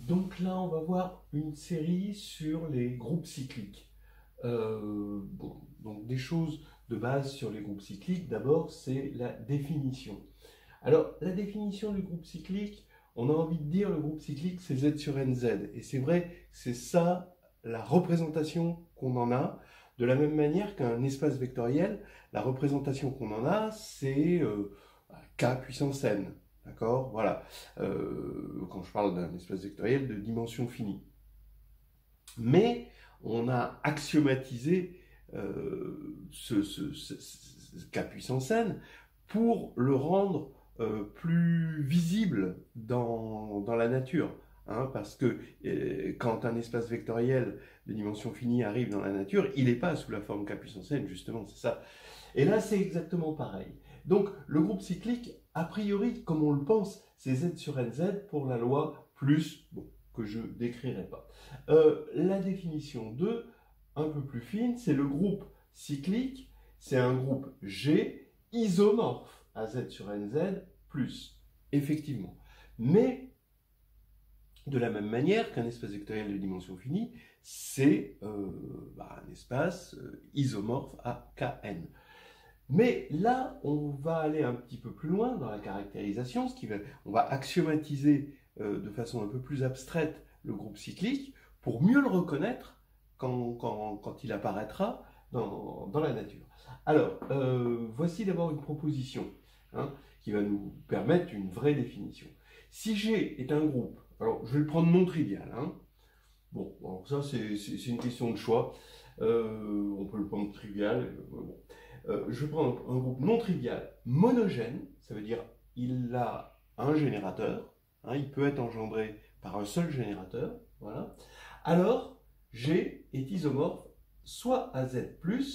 Donc là, on va voir une série sur les groupes cycliques. Donc des choses de base sur les groupes cycliques. D'abord, c'est la définition. Alors, la définition du groupe cyclique, on a envie de dire le groupe cyclique, c'est Z sur NZ. Et c'est vrai, c'est ça la représentation qu'on en a. De la même manière qu'un espace vectoriel, la représentation qu'on en a, c'est K puissance n. D'accord? Voilà. Quand je parle d'un espace vectoriel de dimension finie. Mais on a axiomatisé ce K puissance n pour le rendre plus visible dans la nature. Parce que quand un espace vectoriel de dimension finie arrive dans la nature, il n'est pas sous la forme K puissance n, justement, c'est ça. Et là, c'est exactement pareil. Donc, le groupe cyclique, a priori, comme on le pense, c'est Z sur NZ pour la loi plus, que je ne décrirai pas. La définition 2, un peu plus fine, c'est le groupe cyclique, c'est un groupe G isomorphe à Z sur NZ plus, effectivement. Mais, de la même manière qu'un espace vectoriel de dimension finie, c'est un espace isomorphe à Kn. Mais là, on va aller un petit peu plus loin dans la caractérisation, on va axiomatiser de façon un peu plus abstraite le groupe cyclique pour mieux le reconnaître quand il apparaîtra dans la nature. Alors, voici d'abord une proposition qui va nous permettre une vraie définition. Si G est un groupe, alors je vais le prendre non trivial. Bon, alors ça c'est une question de choix. On peut le prendre trivial. Je vais prendre un groupe non trivial monogène, ça veut dire il a un générateur, il peut être engendré par un seul générateur, voilà. Alors, G est isomorphe soit à Z+,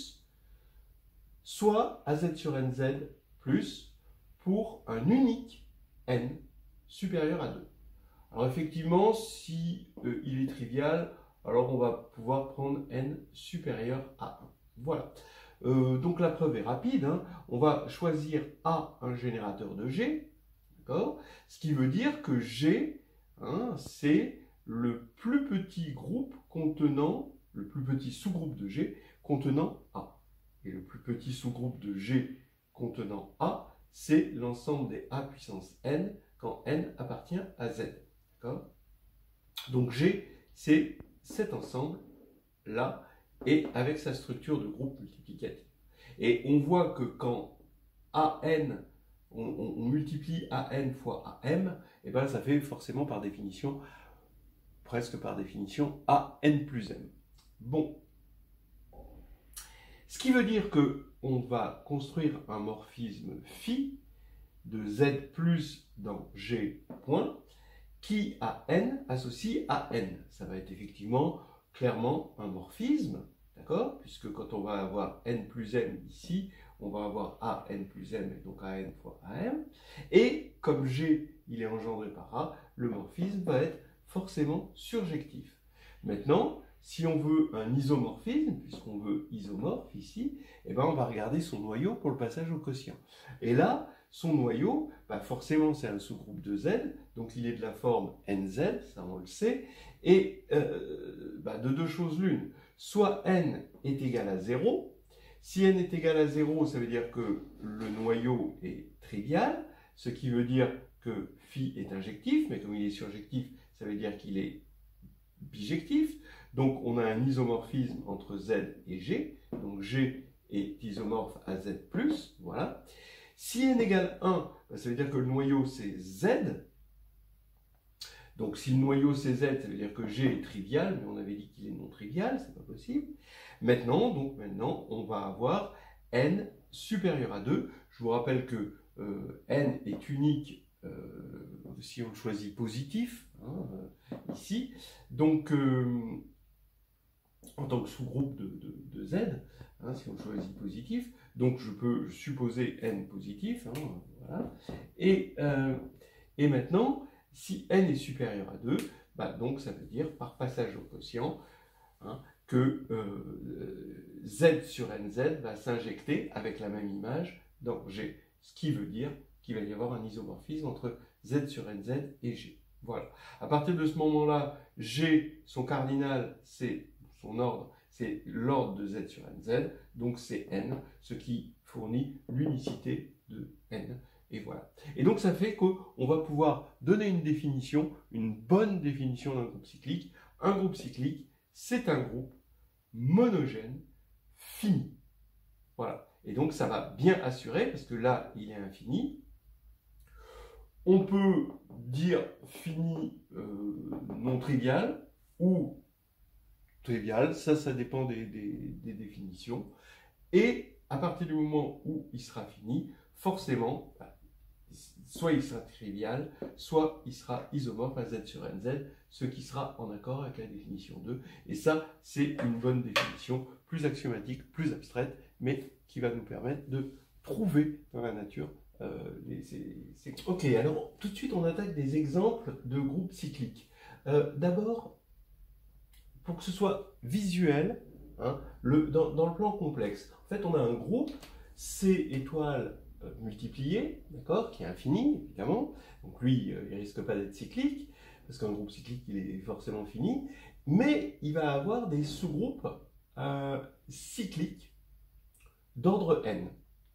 soit à Z sur NZ+, pour un unique N supérieur à 2. Alors effectivement, si il est trivial, alors on va pouvoir prendre N supérieur à 1. Voilà. Donc la preuve est rapide, on va choisir A, un générateur de G, d'accord? Ce qui veut dire que G, c'est le plus petit groupe contenant, le plus petit sous-groupe de G contenant A. Et le plus petit sous-groupe de G contenant A, c'est l'ensemble des A puissance n quand n appartient à Z. D'accord? Donc G, c'est cet ensemble-là, et avec sa structure de groupe multiplicatif. Et on voit que quand AN, on multiplie AN fois AM, et bien ça fait forcément par définition, presque par définition, AN plus M. Bon. Ce qui veut dire qu'on va construire un morphisme phi de Z plus dans G point, qui à N associe à N. Ça va être effectivement clairement un morphisme, d'accord? Puisque quand on va avoir N plus M ici, on va avoir A N plus M, et donc AN fois AM. Et comme G, il est engendré par A, le morphisme va être forcément surjectif. Maintenant, si on veut un isomorphisme, puisqu'on veut isomorphe ici, eh ben on va regarder son noyau pour le passage au quotient. Et là, son noyau, forcément c'est un sous-groupe de Z, donc il est de la forme NZ, ça on le sait, et de deux choses l'une, soit N est égal à 0, si N est égal à 0, ça veut dire que le noyau est trivial, ce qui veut dire que phi est injectif, mais comme il est surjectif, ça veut dire qu'il est bijectif, donc on a un isomorphisme entre Z et G, donc G est isomorphe à Z+, voilà. Si n égale 1, ça veut dire que le noyau c'est Z. Donc si le noyau c'est Z, ça veut dire que G est trivial, mais on avait dit qu'il est non trivial, c'est pas possible. Maintenant, on va avoir n supérieur à 2. Je vous rappelle que n est unique si on le choisit positif, ici. Donc en tant que sous-groupe de Z, si on choisit positif, donc je peux supposer n positif, voilà. Et maintenant, si n est supérieur à 2, donc ça veut dire par passage au quotient que Z sur NZ va s'injecter avec la même image dans G, ce qui veut dire qu'il va y avoir un isomorphisme entre Z sur NZ et G. Voilà. À partir de ce moment-là, G, son cardinal, c'est son ordre, c'est l'ordre de Z sur NZ, donc c'est N, ce qui fournit l'unicité de N. Et voilà. Et donc ça fait qu'on va pouvoir donner une définition, une bonne définition d'un groupe cyclique. Un groupe cyclique, c'est un groupe monogène fini. Voilà. Et donc ça va bien assurer, parce que là, il est infini. On peut dire fini non trivial ou trivial, ça dépend des définitions. Et à partir du moment où il sera fini, forcément, soit il sera trivial, soit il sera isomorphe à Z sur NZ, ce qui sera en accord avec la définition 2. Et ça, c'est une bonne définition, plus axiomatique, plus abstraite, mais qui va nous permettre de trouver dans la nature Ok, alors tout de suite on attaque des exemples de groupes cycliques. D'abord, pour que ce soit visuel, hein, dans le plan complexe, en fait on a un groupe C étoile multiplié, d'accord, qui est infini évidemment, donc lui il risque pas d'être cyclique, parce qu'un groupe cyclique il est forcément fini, mais il va avoir des sous-groupes cycliques d'ordre n.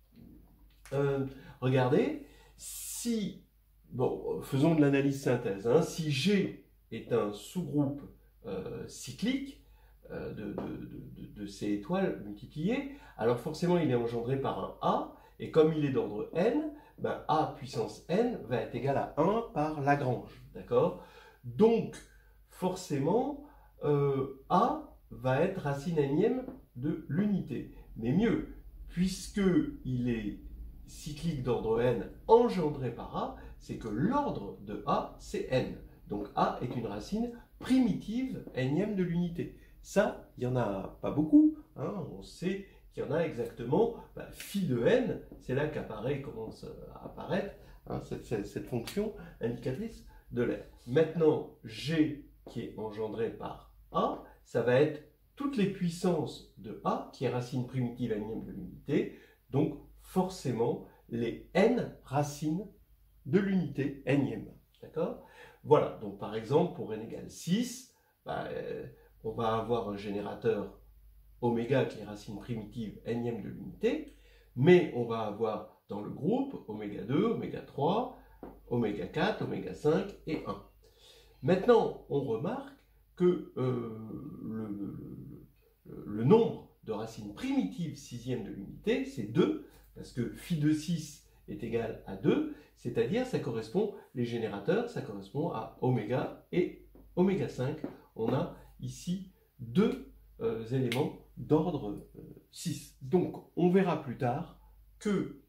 Regardez, si, bon, faisons de l'analyse synthèse, hein, si G est un sous-groupe cyclique de ces étoiles multipliées, alors forcément il est engendré par un A, et comme il est d'ordre n, ben A puissance n va être égal à 1 par Lagrange, d'accord? Donc, forcément, A va être racine énième de l'unité. Mais mieux, puisqu'il est cyclique d'ordre n engendré par A, c'est que l'ordre de A, c'est n. Donc A est une racine primitive énième de l'unité. Ça, il n'y en a pas beaucoup. Hein. On sait qu'il y en a exactement phi de n, c'est là commence à apparaître hein, cette fonction indicatrice de l'air. Maintenant, G qui est engendré par A, ça va être toutes les puissances de A, qui est racine primitive énième de l'unité, donc forcément les n racines de l'unité énième. D'accord? Voilà, donc par exemple, pour n égale 6, on va avoir un générateur oméga qui est racine primitive énième de l'unité, mais on va avoir dans le groupe oméga 2, oméga 3, oméga 4, oméga 5 et 1. Maintenant, on remarque que le nombre de racines primitives sixième de l'unité, c'est 2, parce que phi de 6 est égal à 2, c'est-à-dire ça correspond, les générateurs, ça correspond à oméga et oméga 5. On a ici deux éléments d'ordre 6. Donc, on verra plus tard que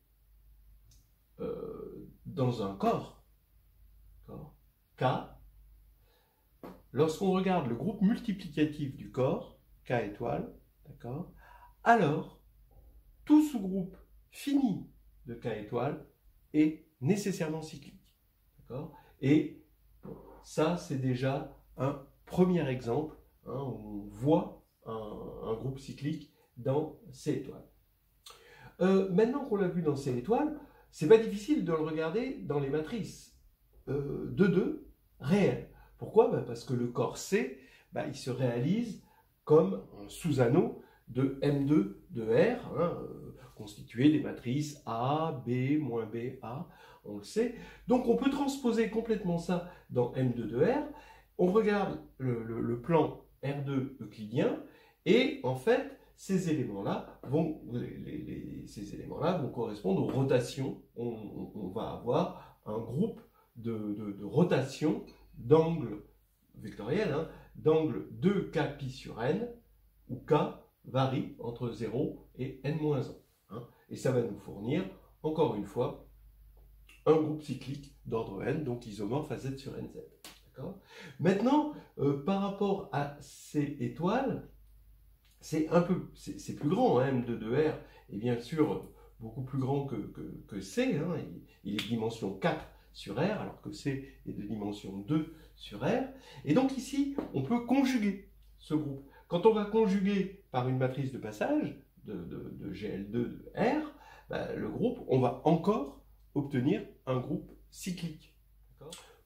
dans un corps K, lorsqu'on regarde le groupe multiplicatif du corps, K étoile, d'accord, alors tout sous-groupe fini de K étoile est nécessairement cyclique. D'accord ? Et ça, c'est déjà un premier exemple hein, où on voit un groupe cyclique dans C étoile. Maintenant qu'on l'a vu dans C étoile, c'est pas difficile de le regarder dans les matrices 2 réelles. Pourquoi ? Parce que le corps C, il se réalise comme un sous-anneau de M2 de R, hein, constitué des matrices A, B, moins B, A, on le sait. Donc on peut transposer complètement ça dans M2 de R. On regarde le plan R2 euclidien, et en fait, ces éléments-là vont correspondre aux rotations. On va avoir un groupe de rotation d'angle vectoriel, hein, d'angle 2k pi sur n, où k varie entre 0 et n-1. Hein, et ça va nous fournir, encore une fois, un groupe cyclique d'ordre n, donc isomorphe à z sur nz. Maintenant, par rapport à ces étoiles, c'est plus grand, hein, M2 de R est bien sûr beaucoup plus grand que C, hein, il est de dimension 4 sur R, alors que C est de dimension 2 sur R. Et donc ici, on peut conjuguer ce groupe. Quand on va conjuguer par une matrice de passage de GL2 de R, le groupe, on va encore obtenir un groupe cyclique.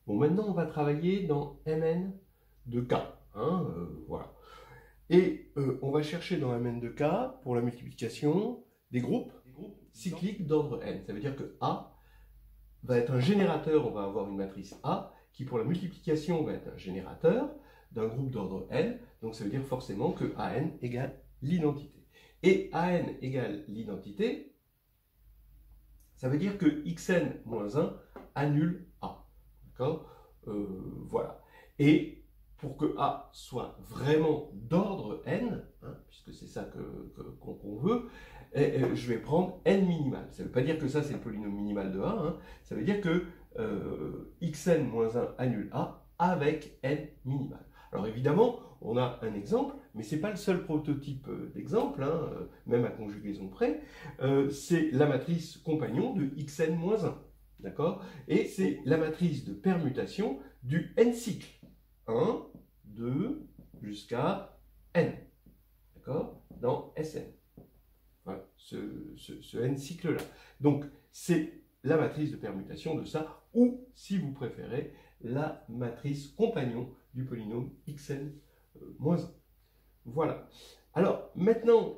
Bon, maintenant, on va travailler dans Mn de K. Hein, voilà. Et on va chercher dans Mn de K, pour la multiplication, des groupes cycliques d'ordre n. Ça veut dire que A va être un générateur, on va avoir une matrice A, qui pour la multiplication va être un générateur d'un groupe d'ordre n. Donc ça veut dire forcément que AN égale l'identité. Et AN égale l'identité, ça veut dire que xn moins 1 annule A. D'accord, voilà. Et pour que A soit vraiment d'ordre n, hein, puisque c'est ça qu'on veut, je vais prendre n minimal. Ça ne veut pas dire que ça c'est le polynôme minimal de A, hein, ça veut dire que xn moins 1 annule A avec n minimal. Alors évidemment, on a un exemple, mais ce n'est pas le seul prototype d'exemple, hein, même à conjugaison près, c'est la matrice compagnon de xn moins 1. D'accord? Et c'est la matrice de permutation du n cycle. 1, 2, jusqu'à n. D'accord? Dans Sn. Voilà, ce n cycle-là. Donc, c'est la matrice de permutation de ça, ou, si vous préférez, la matrice compagnon du polynôme xn moins 1. Voilà. Alors, maintenant,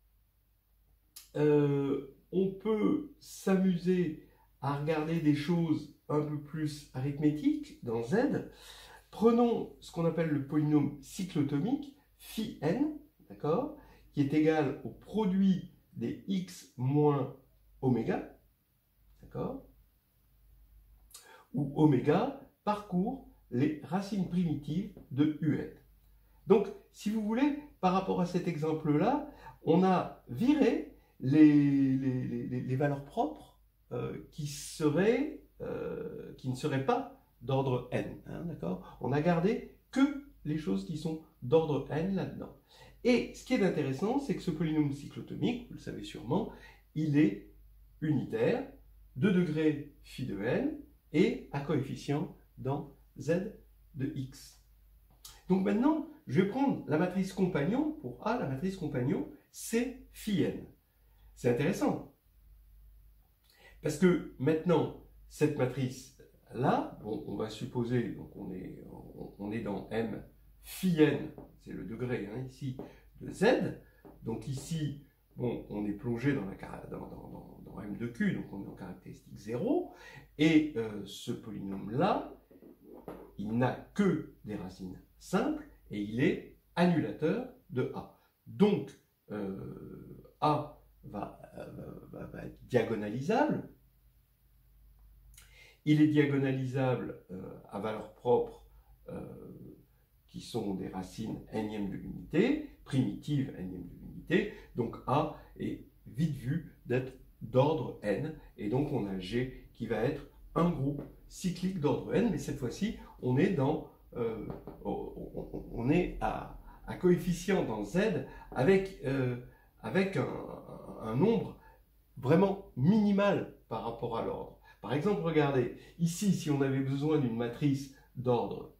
on peut s'amuser à regarder des choses un peu plus arithmétiques dans Z. Prenons ce qu'on appelle le polynôme cyclotomique, phi n, d'accord, qui est égal au produit des x moins oméga, d'accord, où oméga parcourt les racines primitives de un. Donc, si vous voulez, par rapport à cet exemple-là, on a viré les valeurs propres qui ne seraient pas d'ordre n, hein, d'accord? On a gardé que les choses qui sont d'ordre n là-dedans. Et ce qui est intéressant, c'est que ce polynôme cyclotomique, vous le savez sûrement, il est unitaire, de degré phi de n, et à coefficient dans z de x. Donc maintenant, je vais prendre la matrice compagnon, pour A, la matrice compagnon, c'est phi n. C'est intéressant. Parce que maintenant, cette matrice-là, bon, on va supposer, donc on est dans M phi n, c'est le degré hein, ici, de Z. Donc ici, bon, on est plongé dans M de Q, donc on est en caractéristique 0. Et ce polynôme-là, il n'a que des racines simples et il est annulateur de A. Donc, A va être diagonalisable. Il est diagonalisable à valeur propre qui sont des racines nème de l'unité, primitives nème de l'unité. Donc A est vite vu d'être d'ordre n. Et donc on a G qui va être un groupe cyclique d'ordre n. Mais cette fois-ci, on est à coefficient dans Z avec un nombre vraiment minimal par rapport à l'ordre. Par exemple, regardez, ici, si on avait besoin d'une matrice d'ordre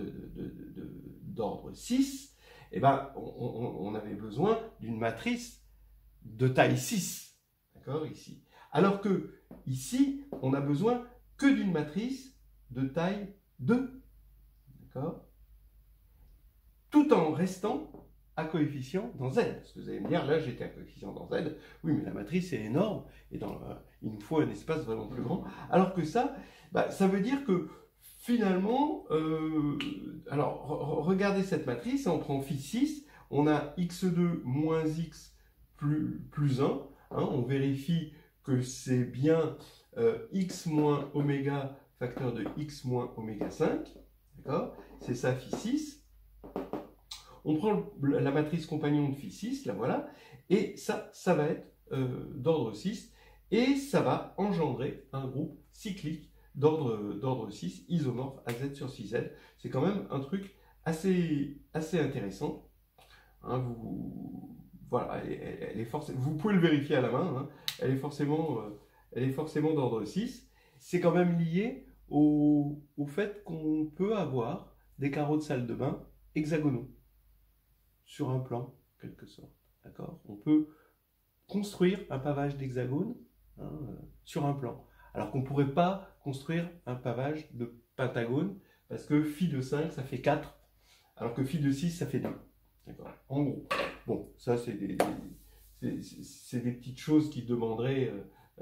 6, eh ben, on avait besoin d'une matrice de taille 6. D'accord, ici. Alors que ici, on a besoin que d'une matrice de taille 2. D'accord, tout en restant à coefficient dans Z. Parce que vous allez me dire, là j'étais à coefficient dans Z, oui mais la matrice est énorme, et il nous faut un espace vraiment plus grand. Alors que ça, ça veut dire que finalement, alors regardez cette matrice, on prend phi 6, on a x2 moins x plus 1, hein, on vérifie que c'est bien x moins oméga facteur de x moins oméga 5, d'accord, c'est ça phi 6. On prend la matrice compagnon de phi 6, la voilà, et ça va être d'ordre 6, et ça va engendrer un groupe cyclique d'ordre 6, isomorphe à z sur 6z. C'est quand même un truc assez intéressant. Hein, voilà, elle est vous pouvez le vérifier à la main, hein, elle est forcément d'ordre 6. C'est quand même lié au fait qu'on peut avoir des carreaux de salle de bain hexagonaux sur un plan, en quelque sorte. D'accord, on peut construire un pavage d'hexagone hein, sur un plan. Alors qu'on ne pourrait pas construire un pavage de pentagone, parce que phi de 5, ça fait 4, alors que phi de 6, ça fait 2. D'accord. En gros. Bon, ça, c'est des petites choses qui demanderaient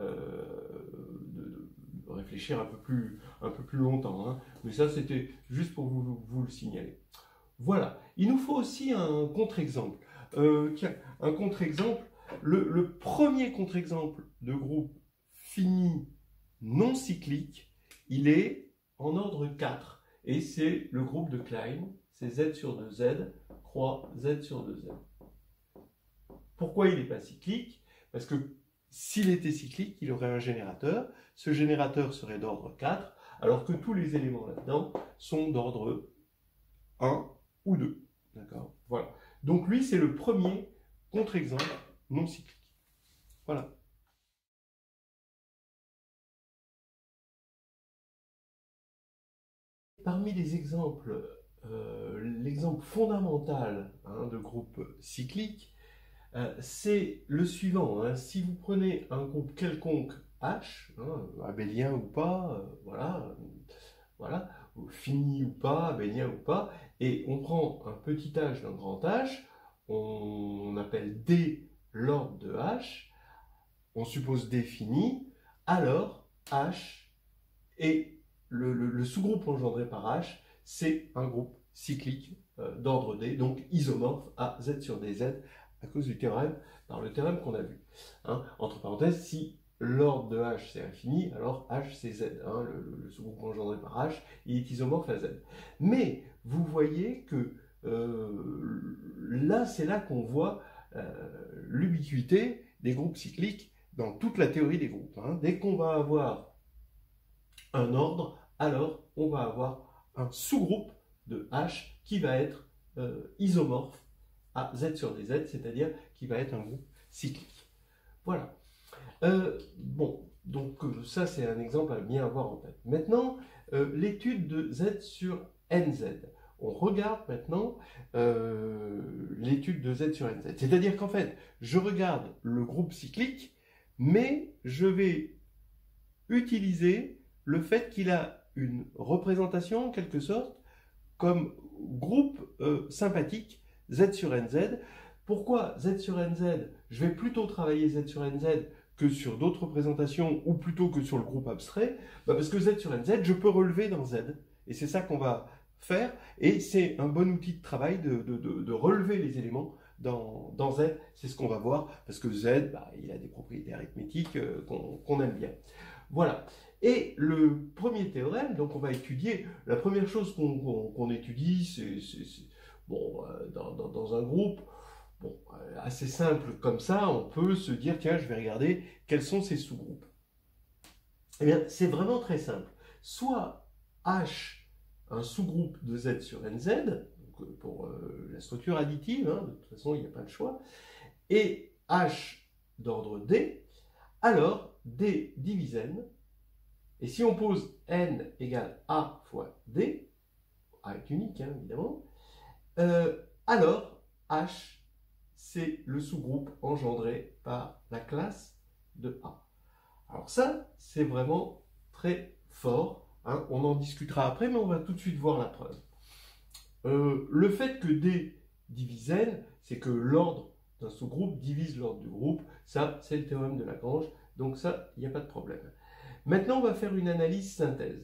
de réfléchir un peu plus longtemps. Hein. Mais ça, c'était juste pour vous le signaler. Voilà. Il nous faut aussi un contre-exemple. Tiens, un contre-exemple. Le premier contre-exemple de groupe fini non cyclique, il est en ordre 4. Et c'est le groupe de Klein. C'est Z sur 2Z croix Z sur 2Z. Pourquoi il n'est pas cyclique? Parce que s'il était cyclique, il aurait un générateur. Ce générateur serait d'ordre 4, alors que tous les éléments là-dedans sont d'ordre 1 ou 2. D'accord? Voilà. Donc lui, c'est le premier contre-exemple non cyclique. Voilà. Parmi les exemples, l'exemple fondamental de groupe cyclique, c'est le suivant. Hein. Si vous prenez un groupe quelconque H, abélien ou pas, voilà, fini ou pas, abélien ou pas, et on prend un petit h d'un grand H, on appelle D l'ordre de H, on suppose D fini, alors H et le sous-groupe engendré par H, c'est un groupe cyclique d'ordre D, donc isomorphe à Z sur DZ, à cause du théorème, par le théorème qu'on a vu. Hein. Entre parenthèses, si l'ordre de H c'est infini, alors H c'est Z. Hein. Le sous-groupe engendré par H, il est isomorphe à Z. Mais vous voyez que là, c'est là qu'on voit l'ubiquité des groupes cycliques dans toute la théorie des groupes. Hein. Dès qu'on va avoir un ordre, alors on va avoir un sous-groupe de H qui va être isomorphe à Z sur DZ, c'est-à-dire qui va être un groupe cyclique. Voilà. Bon, donc ça c'est un exemple à bien avoir en tête. Maintenant, l'étude de Z sur NZ. On regarde maintenant l'étude de Z sur NZ. C'est-à-dire qu'en fait, je regarde le groupe cyclique, mais je vais utiliser le fait qu'il a une représentation, en quelque sorte, comme groupe sympathique Z sur NZ. Pourquoi Z sur NZ? Je vais plutôt travailler Z sur NZ que sur d'autres représentations, ou plutôt que sur le groupe abstrait, parce que Z sur NZ, je peux relever dans Z. Et c'est ça qu'on va faire, et c'est un bon outil de travail de relever les éléments dans Z. C'est ce qu'on va voir, parce que Z, il a des propriétés arithmétiques qu'on aime bien. Voilà. Et le premier théorème, donc on va étudier, la première chose qu'on étudie, c'est bon, dans un groupe, bon, assez simple comme ça, on peut se dire, tiens, je vais regarder quels sont ces sous-groupes. Eh bien, c'est vraiment très simple. Soit H, un sous-groupe de Z sur NZ, donc pour la structure additive, hein, de toute façon, il n'y a pas de choix, et H d'ordre D, alors D divise N, et si on pose N égale A fois D, A est unique, hein, évidemment, alors H, c'est le sous-groupe engendré par la classe de A. Alors ça, c'est vraiment très fort. Hein. On en discutera après, mais on va tout de suite voir la preuve. Le fait que D divise N, c'est que l'ordre d'un sous-groupe divise l'ordre du groupe. Ça, c'est le théorème de Lagrange. Donc ça, il n'y a pas de problème. Maintenant, on va faire une analyse synthèse.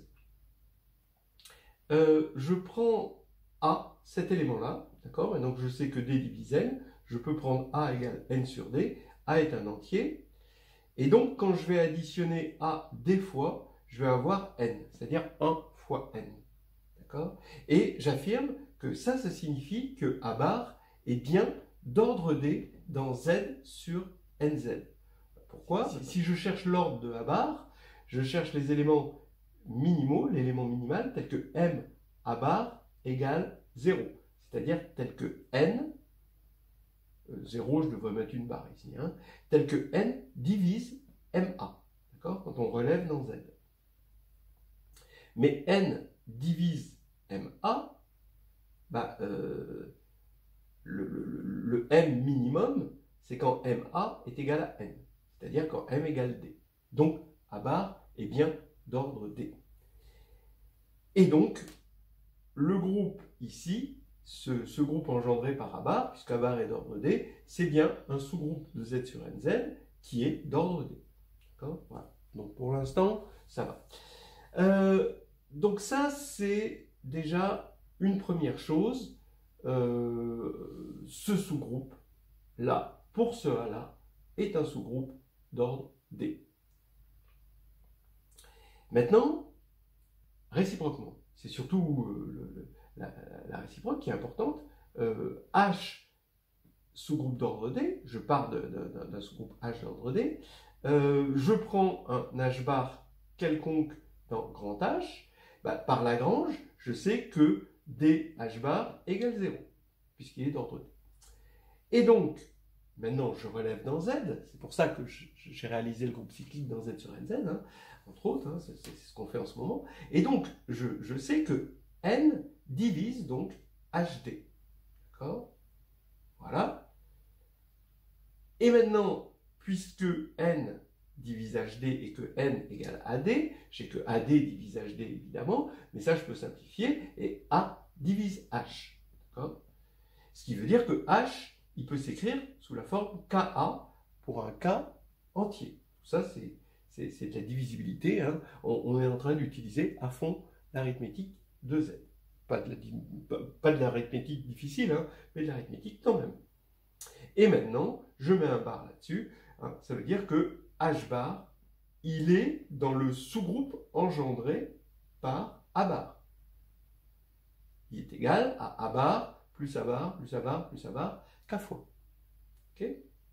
Je prends A, cet élément-là, d'accord? Et donc, je sais que D divise N. Je peux prendre A égale N sur D. A est un entier. Et donc, quand je vais additionner A des fois, je vais avoir N, c'est-à-dire 1 fois N. D'accord? Et j'affirme que ça signifie que A bar est bien d'ordre D dans Z sur NZ. Pourquoi? Si je cherche l'ordre de A bar, je cherche les éléments minimaux, l'élément minimal, tel que M A bar égale 0. C'est-à-dire tel que N, 0, je devrais mettre une barre ici, hein, tel que N divise MA, d'accord, quand on relève dans Z. Mais N divise MA, le M minimum, c'est quand MA est égal à N, c'est-à-dire quand M égale D. Donc, A bar est bien d'ordre D. Et donc, le groupe ici, ce groupe engendré par A bar, puisque A bar est d'ordre D, c'est bien un sous-groupe de Z sur NZ qui est d'ordre D. Voilà. Donc pour l'instant, ça va. Donc ça, c'est déjà une première chose. Ce sous-groupe-là, pour ce A-là, est un sous-groupe d'ordre D. Maintenant, réciproquement, c'est surtout la réciproque qui est importante. H sous-groupe d'ordre D, je pars d'un sous-groupe H d'ordre D, je prends un H bar quelconque dans grand H, par Lagrange, je sais que DH bar égale 0, puisqu'il est d'ordre D. Et donc, maintenant je relève dans Z, c'est pour ça que j'ai réalisé le groupe cyclique dans Z sur NZ, hein, entre autres, hein, c'est ce qu'on fait en ce moment. Et donc, je sais que N divise donc HD. D'accord? Voilà. Et maintenant, puisque N divise HD et que N égale AD, j'ai que AD divise HD évidemment, mais ça je peux simplifier, et A divise H. D'accord? Ce qui veut dire que H, il peut s'écrire sous la forme KA pour un K entier. Tout ça, c'est de la divisibilité. Hein. On est en train d'utiliser à fond l'arithmétique de Z. Pas de l'arithmétique difficile, hein, mais de l'arithmétique quand même. Et maintenant, je mets un bar là-dessus. Hein, ça veut dire que H bar, il est dans le sous-groupe engendré par A bar. Il est égal à A bar plus A bar plus A bar plus A bar K fois. Ok?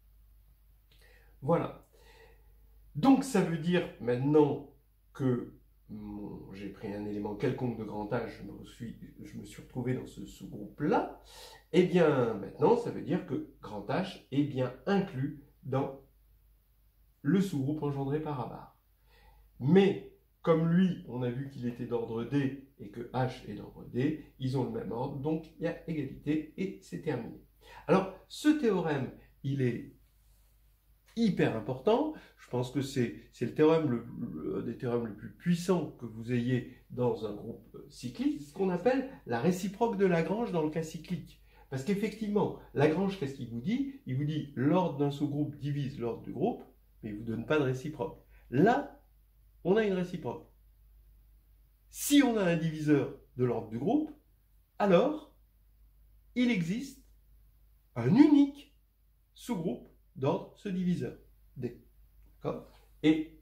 Voilà. Donc ça veut dire maintenant que j'ai pris un élément quelconque de grand H, je me suis retrouvé dans ce sous-groupe-là, et bien maintenant ça veut dire que grand H est bien inclus dans le sous-groupe engendré par A bar. Mais comme lui, on a vu qu'il était d'ordre D et que H est d'ordre D, ils ont le même ordre, donc il y a égalité et c'est terminé. Alors ce théorème, il est hyper important. Je pense que c'est le théorème, des théorèmes les plus puissants que vous ayez dans un groupe cyclique, ce qu'on appelle la réciproque de Lagrange dans le cas cyclique. Parce qu'effectivement, Lagrange, qu'est-ce qu'il vous dit? Il vous dit l'ordre d'un sous-groupe divise l'ordre du groupe, mais il ne vous donne pas de réciproque. Là, on a une réciproque. Si on a un diviseur de l'ordre du groupe, alors il existe un unique sous-groupe d'ordre ce diviseur, D. Et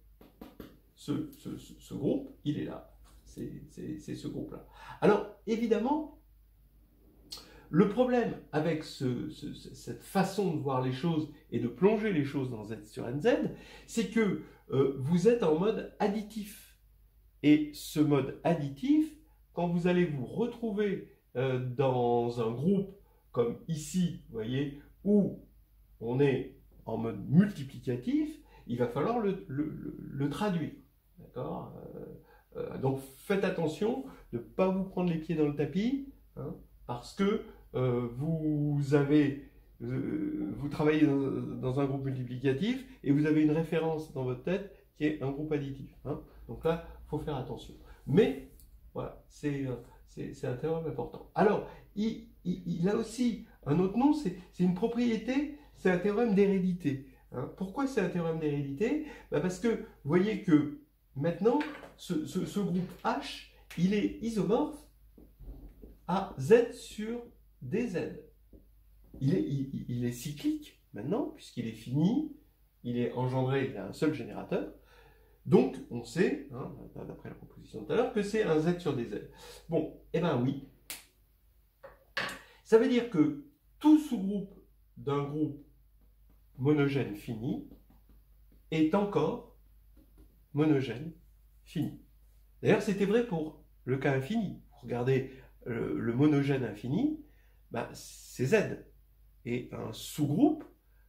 ce groupe, il est là. C'est ce groupe-là. Alors, évidemment, le problème avec cette façon de voir les choses et de plonger les choses dans Z sur NZ, c'est que vous êtes en mode additif. Et ce mode additif, quand vous allez vous retrouver dans un groupe comme ici, vous voyez, où on est en mode multiplicatif, il va falloir le traduire. D'accord? Donc faites attention de ne pas vous prendre les pieds dans le tapis, hein, parce que vous travaillez dans un groupe multiplicatif et vous avez une référence dans votre tête qui est un groupe additif. Hein. Donc là, il faut faire attention. Mais voilà, c'est un théorème important. Alors, il a aussi un autre nom, c'est une propriété, c'est un théorème d'hérédité. Hein. Pourquoi c'est un théorème d'hérédité? Parce que vous voyez que maintenant, ce groupe H, il est isomorphe à Z sur DZ. Il est cyclique maintenant, puisqu'il est fini, il est engendré, il a un seul générateur. Donc, on sait, hein, d'après la proposition de tout à l'heure, que c'est un Z sur DZ. Bon, eh bien oui. Ça veut dire que tout sous-groupe d'un groupe monogène fini est encore monogène fini. D'ailleurs, c'était vrai pour le cas infini. Vous regardez le monogène infini, c'est Z. Et un sous-groupe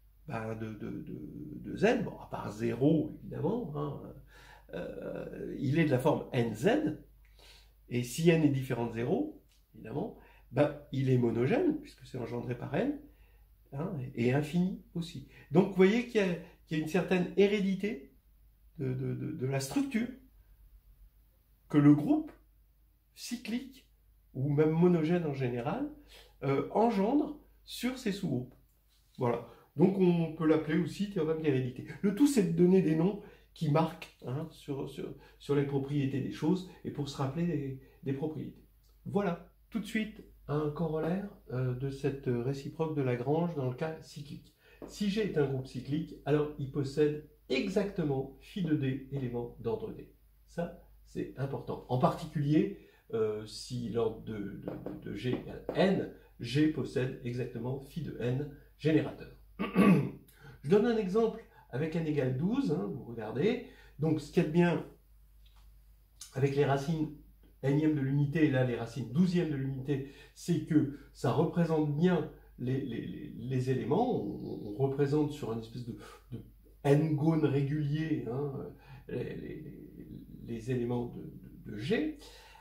de Z, bon, à part 0 évidemment, hein, il est de la forme NZ, et si n est différent de 0, évidemment, il est monogène, puisque c'est engendré par n, hein, et infini aussi. Donc vous voyez qu'il y a une certaine hérédité de la structure que le groupe cyclique, ou même monogène en général, engendre sur ces sous-groupes. Voilà. Donc on peut l'appeler aussi théorème d'hérédité. Le tout, c'est de donner des noms qui marquent sur les propriétés des choses et pour se rappeler des propriétés. Voilà, tout de suite un corollaire de cette réciproque de Lagrange dans le cas cyclique. Si G est un groupe cyclique, alors il possède exactement phi de D éléments d'ordre D. Ça, c'est important. En particulier, si l'ordre de G égale n, G possède exactement phi de n générateur. Je donne un exemple avec n égale 12, hein, vous regardez. Donc ce qu'il y a de bien avec les racines nème de l'unité, et là les racines 12e de l'unité, c'est que ça représente bien les éléments. On représente sur un espèce de n-gone régulier hein, les éléments de G.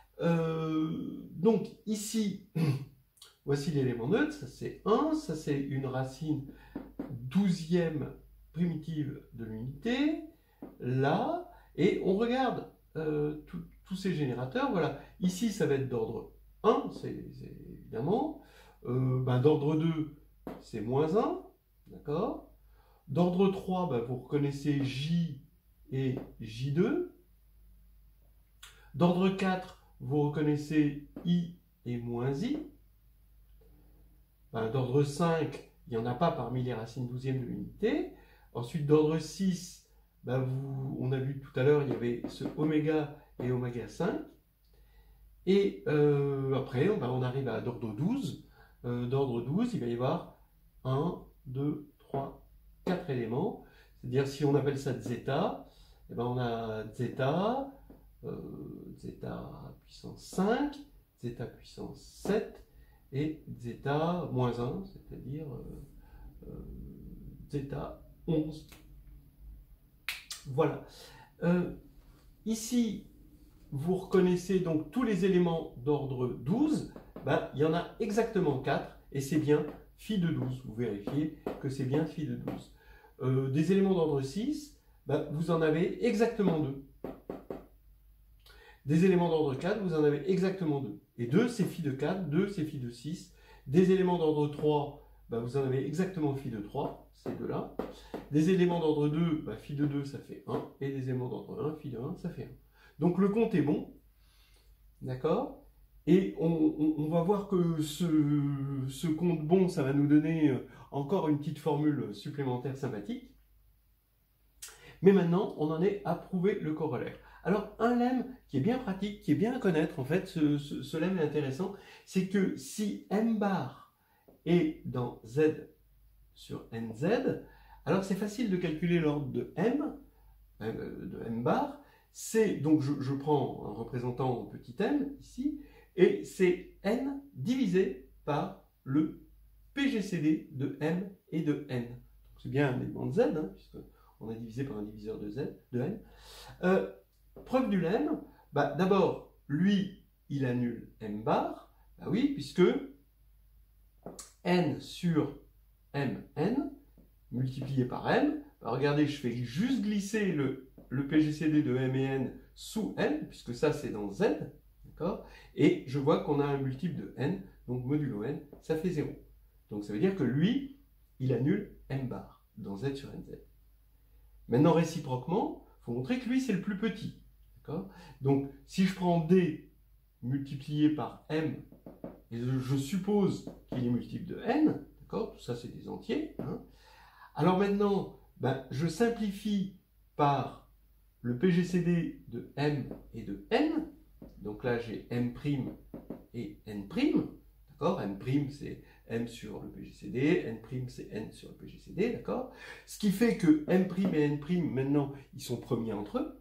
Donc ici, voici l'élément neutre, ça c'est 1, ça c'est une racine 12e primitive de l'unité, là, et on regarde tous ces générateurs, voilà, ici ça va être d'ordre 1, c'est évidemment, d'ordre 2, c'est moins 1, d'accord, d'ordre 3, vous reconnaissez J et J2, d'ordre 4, vous reconnaissez I et moins I, d'ordre 5, il n'y en a pas parmi les racines 12e de l'unité. Ensuite, d'ordre 6, on a vu tout à l'heure, il y avait ce oméga et oméga 5. Et après, on arrive à d'ordre 12. D'ordre 12, il va y avoir 1, 2, 3, 4 éléments. C'est-à-dire, si on appelle ça zeta, on a zeta, zeta puissance 5, zeta puissance 7, et zeta moins 1, c'est-à-dire zeta 11. Voilà. Ici, vous reconnaissez donc tous les éléments d'ordre 12. Il y en a exactement 4, et c'est bien phi de 12. Vous vérifiez que c'est bien phi de 12. Des éléments d'ordre 6, vous en avez exactement 2. Des éléments d'ordre 4, vous en avez exactement 2. Et 2, c'est phi de 4, 2, c'est phi de 6. Des éléments d'ordre 3, vous en avez exactement phi de 3, ces deux-là. Des éléments d'ordre 2, phi de 2, ça fait 1. Et des éléments d'ordre 1, phi de 1, ça fait 1. Donc le compte est bon. D'accord? Et on va voir que ce compte bon, ça va nous donner encore une petite formule supplémentaire sympathique. Mais maintenant, on en est à prouver le corollaire. Alors, un lemme qui est bien pratique, qui est bien à connaître, en fait, ce lemme est intéressant, c'est que si m bar est dans z sur nz, alors c'est facile de calculer l'ordre de m bar. C'est, donc je prends un représentant petit m, ici, et c'est n divisé par le PGCD de m et de n. C'est bien un élément de z, hein, puisqu'on a divisé par un diviseur de n. Preuve du lemme, d'abord, lui, il annule m bar, oui, puisque n sur mn multiplié par m, regardez, je fais juste glisser le PGCD de m et n sous n, puisque ça c'est dans z, d'accord, et je vois qu'on a un multiple de n, donc modulo n, ça fait 0. Donc ça veut dire que lui, il annule m bar dans z sur nz. Maintenant, réciproquement, il faut montrer que lui, c'est le plus petit. Donc, si je prends d multiplié par m, et je suppose qu'il est multiple de n, tout ça, c'est des entiers. Hein. Alors maintenant, je simplifie par le PGCD de m et de n. Donc là, j'ai m' et n'. D'accord ? M' c'est m sur le PGCD, n' c'est n sur le PGCD, d'accord ? Ce qui fait que m' et n', maintenant, ils sont premiers entre eux.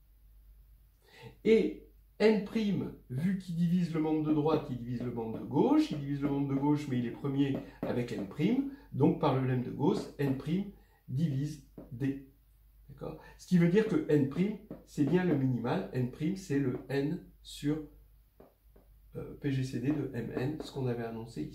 Et n', vu qu'il divise le membre de droite, il divise le membre de gauche, il divise le membre de gauche, mais il est premier avec n', donc par le lemme de Gauss, n' divise d. D'accord ? Ce qui veut dire que n', c'est bien le minimal, n', c'est le n sur PGCD de mn, ce qu'on avait annoncé ici.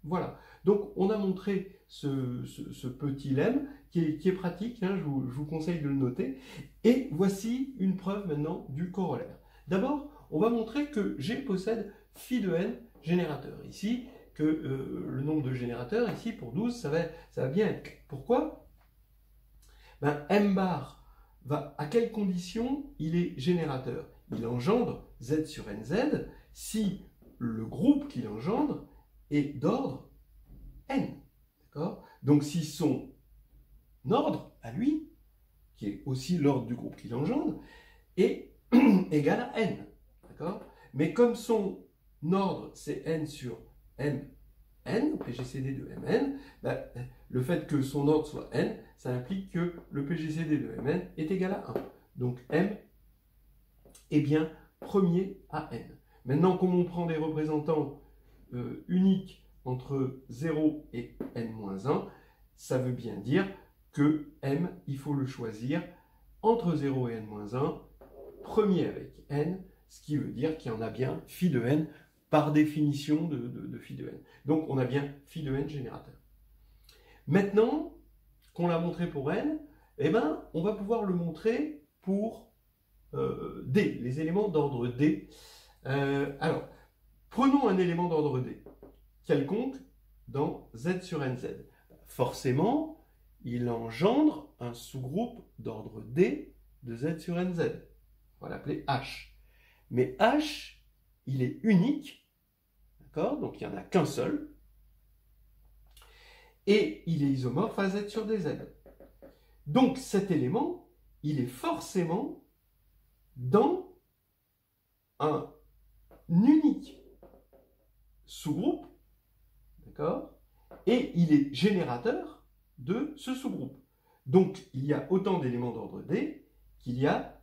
Voilà. Donc, on a montré ce petit lemme qui est pratique, hein, je vous conseille de le noter. Et voici une preuve maintenant du corollaire. D'abord, on va montrer que G possède phi de n générateurs. Ici, que le nombre de générateurs, ici, pour 12, ça va bien être. Pourquoi? Ben, M bar, à quelles conditions il est générateur? Il engendre Z sur NZ si le groupe qu'il engendre est d'ordre n. Donc si son ordre, à lui, qui est aussi l'ordre du groupe qu'il engendre, est égal à n. Mais comme son ordre, c'est n sur mn, PGCD de mn, ben, le fait que son ordre soit n, ça implique que le PGCD de mn est égal à 1. Donc m est bien premier à n. Maintenant, comme on prend des représentants uniques entre 0 et n-1, ça veut bien dire que m, il faut le choisir entre 0 et n-1, premier avec n, ce qui veut dire qu'il y en a bien phi de n par définition de phi de n. Donc on a bien phi de n générateur. Maintenant qu'on l'a montré pour n, eh ben, on va pouvoir le montrer pour d, les éléments d'ordre d. Alors, prenons un élément d'ordre d, quelconque, dans Z sur NZ. Forcément, il engendre un sous-groupe d'ordre D de Z sur NZ. On va l'appeler H. Mais H, il est unique, d'accord? Donc il n'y en a qu'un seul. Et il est isomorphe à Z sur DZ. Donc cet élément, il est forcément dans un unique sous-groupe, d'accord? Et il est générateur de ce sous-groupe. Donc, il y a autant d'éléments d'ordre D qu'il y a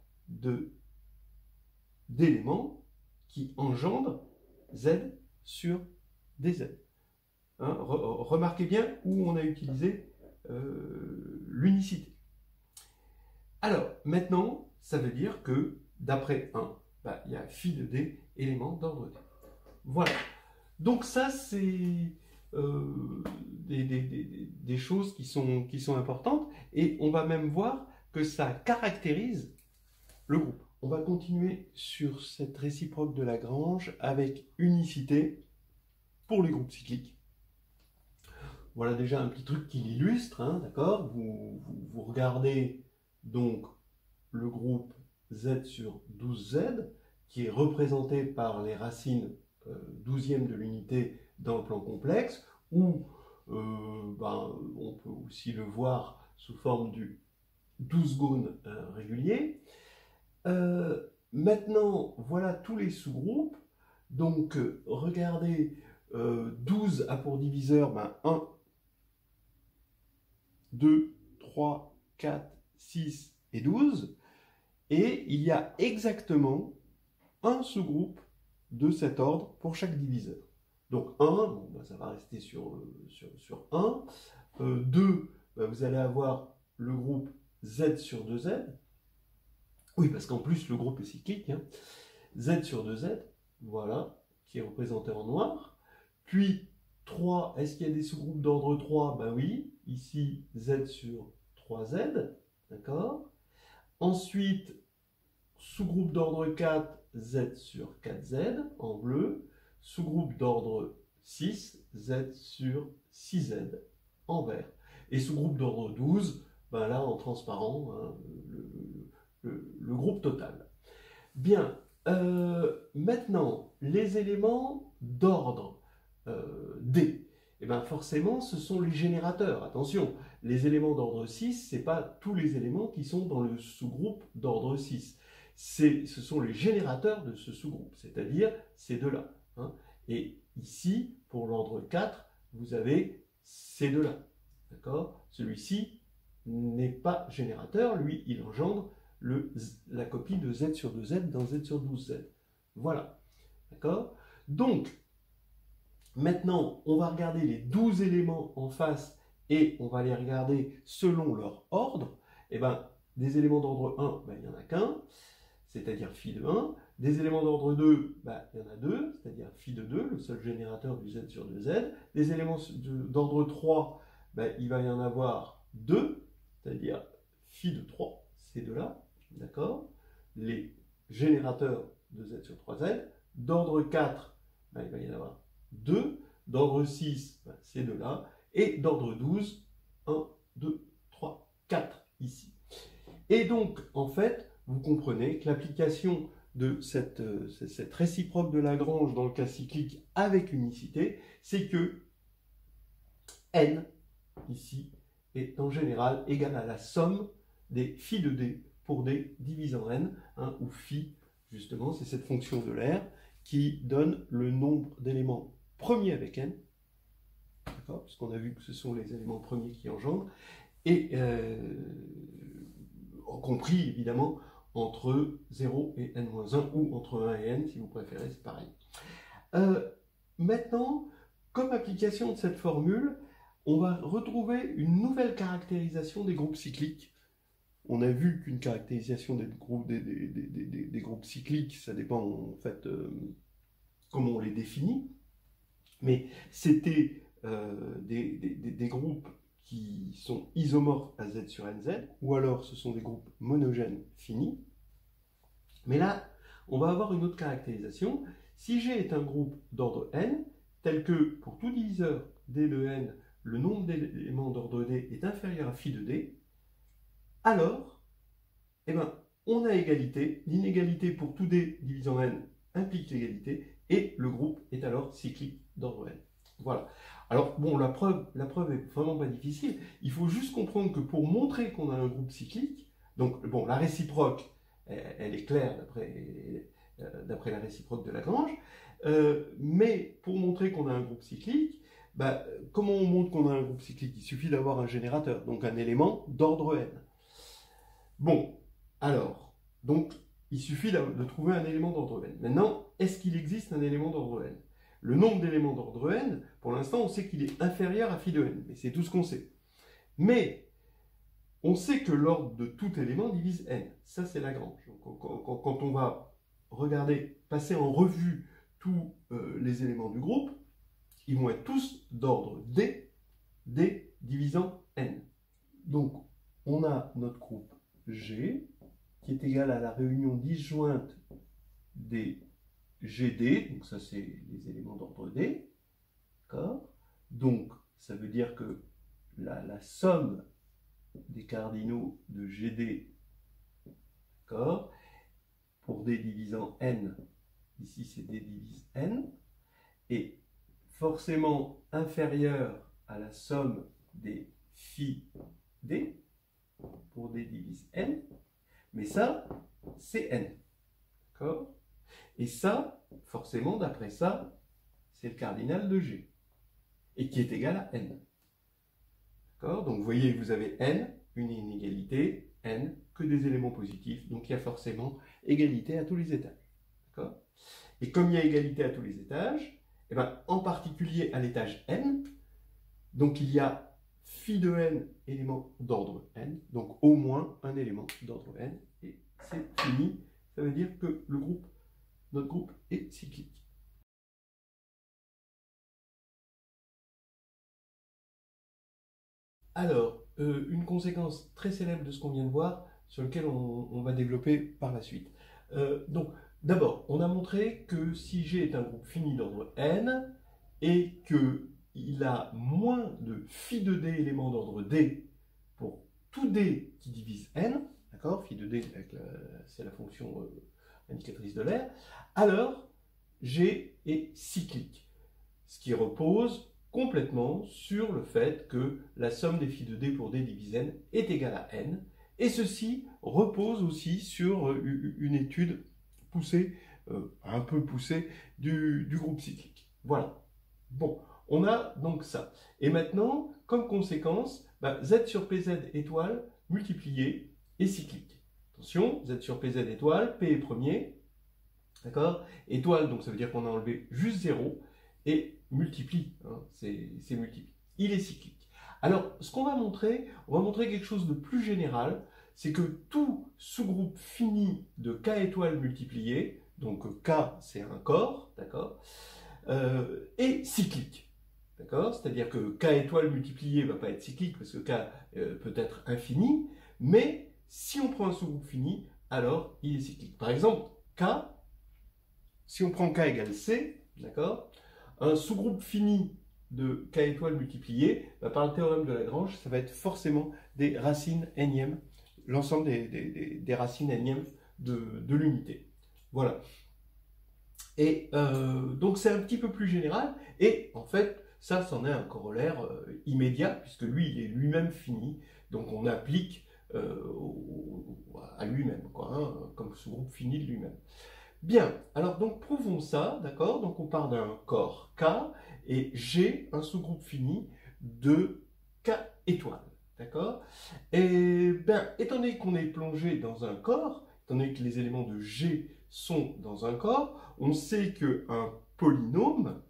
d'éléments qui engendrent Z sur DZ. Hein, remarquez bien où on a utilisé l'unicité. Alors, maintenant, ça veut dire que, d'après 1, bah, il y a phi de D éléments d'ordre D. Voilà. Donc ça, c'est des choses qui sont importantes, et on va même voir que ça caractérise le groupe. On va continuer sur cette réciproque de Lagrange avec unicité pour les groupes cycliques. Voilà déjà un petit truc qui l'illustre, hein, d'accord? Vous regardez donc le groupe Z sur 12Z, qui est représenté par les racines 12e de l'unité dans le plan complexe, ou on peut aussi le voir sous forme du 12 gone régulier. Maintenant, voilà tous les sous-groupes. Donc, regardez, 12 a pour diviseur 1, 2, 3, 4, 6 et 12. Et il y a exactement un sous-groupe de cet ordre pour chaque diviseur. Donc 1, bon, ça va rester sur 1. 2, vous allez avoir le groupe Z sur 2Z. Oui, parce qu'en plus, le groupe est cyclique. Hein. Z sur 2Z, voilà, qui est représenté en noir. Puis 3, est-ce qu'il y a des sous-groupes d'ordre 3? Ben oui, ici Z sur 3Z, d'accord. Ensuite, sous-groupe d'ordre 4, Z sur 4Z en bleu. Sous-groupe d'ordre 6, Z sur 6Z en vert. Et sous-groupe d'ordre 12, ben là en transparent, hein, le groupe total. Bien, maintenant, les éléments d'ordre D, et bien forcément, ce sont les générateurs. Attention, les éléments d'ordre 6, ce n'est pas tous les éléments qui sont dans le sous-groupe d'ordre 6. Ce sont les générateurs de ce sous-groupe, c'est-à-dire ces deux-là. Hein. Et ici, pour l'ordre 4, vous avez ces deux-là. D'accord? Celui-ci n'est pas générateur, lui, il engendre la copie de Z sur 2Z dans Z sur 12Z. Voilà. D'accord? Donc, maintenant, on va regarder les 12 éléments en face et on va les regarder selon leur ordre. Et bien, des éléments d'ordre 1, ben, il n'y en a qu'un. c'est-à-dire phi de 1. Des éléments d'ordre 2, il y en a 2, c'est-à-dire phi de 2, le seul générateur du z sur 2z. Des éléments d'ordre 3, il va y en avoir 2, c'est-à-dire phi de 3, ces deux-là, d'accord? Les générateurs de z sur 3z. D'ordre 4, il va y en avoir 2. D'ordre 6, ces deux-là. Et d'ordre 12, 1, 2, 3, 4 ici. Et donc, en fait, vous comprenez que l'application de cette réciproque de Lagrange dans le cas cyclique avec unicité, c'est que n, ici, est en général égal à la somme des phi de d pour d divisé en n, où phi, justement, c'est cette fonction de l'air qui donne le nombre d'éléments premiers avec n, d'accord, puisqu'on a vu que ce sont les éléments premiers qui engendrent, et compris évidemment entre 0 et n-1 ou entre 1 et n si vous préférez, c'est pareil. Maintenant, comme application de cette formule, on va retrouver une nouvelle caractérisation des groupes cycliques. On a vu qu'une caractérisation des groupes cycliques, ça dépend en fait comment on les définit, mais c'était des groupes qui sont isomorphes à z sur nz, ou alors ce sont des groupes monogènes finis. Mais là, on va avoir une autre caractérisation. Si G est un groupe d'ordre n, tel que pour tout diviseur d de n, le nombre d'éléments d'ordre d est inférieur à phi de d, alors, on a égalité. L'inégalité pour tout d divisé en n implique l'égalité, et le groupe est alors cyclique d'ordre n. Voilà. Alors, bon, la preuve est vraiment pas difficile. Il faut juste comprendre que pour montrer qu'on a un groupe cyclique, donc, bon, la réciproque, elle est claire d'après la réciproque de Lagrange, mais pour montrer qu'on a un groupe cyclique, comment on montre qu'on a un groupe cyclique? Il suffit d'avoir un générateur, donc un élément d'ordre n. Bon, alors, donc, il suffit de trouver un élément d'ordre n. Maintenant, est-ce qu'il existe un élément d'ordre n? Le nombre d'éléments d'ordre n, pour l'instant, on sait qu'il est inférieur à phi de n, mais c'est tout ce qu'on sait. Mais, on sait que l'ordre de tout élément divise n. Ça, c'est Lagrange. Quand on va passer en revue tous les éléments du groupe, ils vont être tous d'ordre d divisant n. Donc, on a notre groupe G, qui est égal à la réunion disjointe des GD, donc ça c'est les éléments d'ordre D, d'accord? Donc ça veut dire que la somme des cardinaux de GD, d'accord, pour D divisant n, ici c'est D divise n, est forcément inférieure à la somme des phi D pour D divise n, mais ça c'est n, d'accord? Et ça, forcément, d'après ça, c'est le cardinal de G, et qui est égal à n. D'accord? Donc vous voyez, vous avez n, une inégalité, n, que des éléments positifs, donc il y a forcément égalité à tous les étages. D'accord? Et comme il y a égalité à tous les étages, en particulier à l'étage n, donc il y a phi de n éléments d'ordre n, donc au moins un élément d'ordre n, et c'est fini. Ça veut dire que notre groupe est cyclique. Alors, une conséquence très célèbre de ce qu'on vient de voir, sur lequel on va développer par la suite. Donc, d'abord, on a montré que si G est un groupe fini d'ordre n, et qu'il a moins de phi de d éléments d'ordre d pour tout d qui divise n, d'accord, phi de d, c'est la fonction indicatrice de l'air, alors G est cyclique, ce qui repose complètement sur le fait que la somme des phi de d pour d divise n est égale à n, et ceci repose aussi sur une étude poussée, un peu poussée, du groupe cyclique. Voilà. Bon, on a donc ça. Et maintenant, comme conséquence, z sur pz étoile multiplié est cyclique. Attention, z sur pz étoile, p est premier, d'accord? Étoile, donc ça veut dire qu'on a enlevé juste 0, et multiplie, c'est multiplie. Il est cyclique. Alors, ce qu'on va montrer, on va montrer quelque chose de plus général, c'est que tout sous-groupe fini de k étoiles multipliées, donc k c'est un corps, d'accord, est cyclique. D'accord? C'est-à-dire que k étoiles multipliées ne va pas être cyclique parce que k peut être infini, mais si on prend un sous-groupe fini, alors il est cyclique. Par exemple, k, si on prend k égale c, d'accord, un sous-groupe fini de k étoiles multipliées, par le théorème de Lagrange, ça va être forcément des racines énièmes, l'ensemble des racines énièmes de l'unité. Voilà. Et donc c'est un petit peu plus général, et en fait, ça, c'en est un corollaire immédiat, puisque lui, il est lui-même fini, donc on applique à lui-même, quoi, hein, comme sous-groupe fini de lui-même. Bien, alors donc prouvons ça, d'accord? Donc on part d'un corps K, et G, un sous-groupe fini de K étoiles, d'accord? Et bien, étant donné qu'on est plongé dans un corps, étant donné que les éléments de G sont dans un corps, on sait qu'un polynôme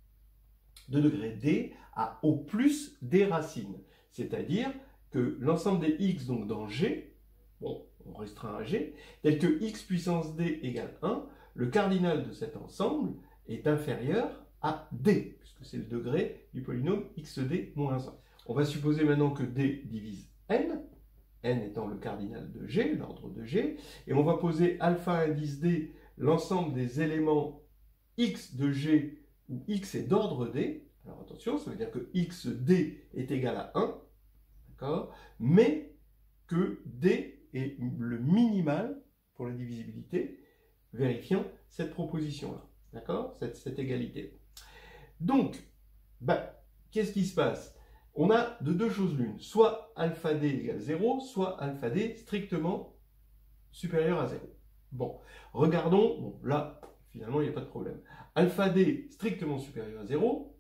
de degré D a au plus des racines. C'est-à-dire que l'ensemble des x donc dans G, bon, on restreint à G, tel que x puissance D égale 1, le cardinal de cet ensemble est inférieur à D, puisque c'est le degré du polynôme xd moins 1. On va supposer maintenant que D divise n, n étant le cardinal de G, l'ordre de G, et on va poser alpha indice D, l'ensemble des éléments x de G où x est d'ordre D. Alors attention, ça veut dire que xd est égal à 1, d'accord, mais que D est le minimal pour la divisibilité, vérifiant cette proposition-là, d'accord, cette égalité. Donc, qu'est-ce qui se passe? On a de deux choses l'une, soit alpha d égale 0, soit alpha d strictement supérieur à 0. Bon, regardons, bon, là, finalement, il n'y a pas de problème. Alpha d strictement supérieur à 0,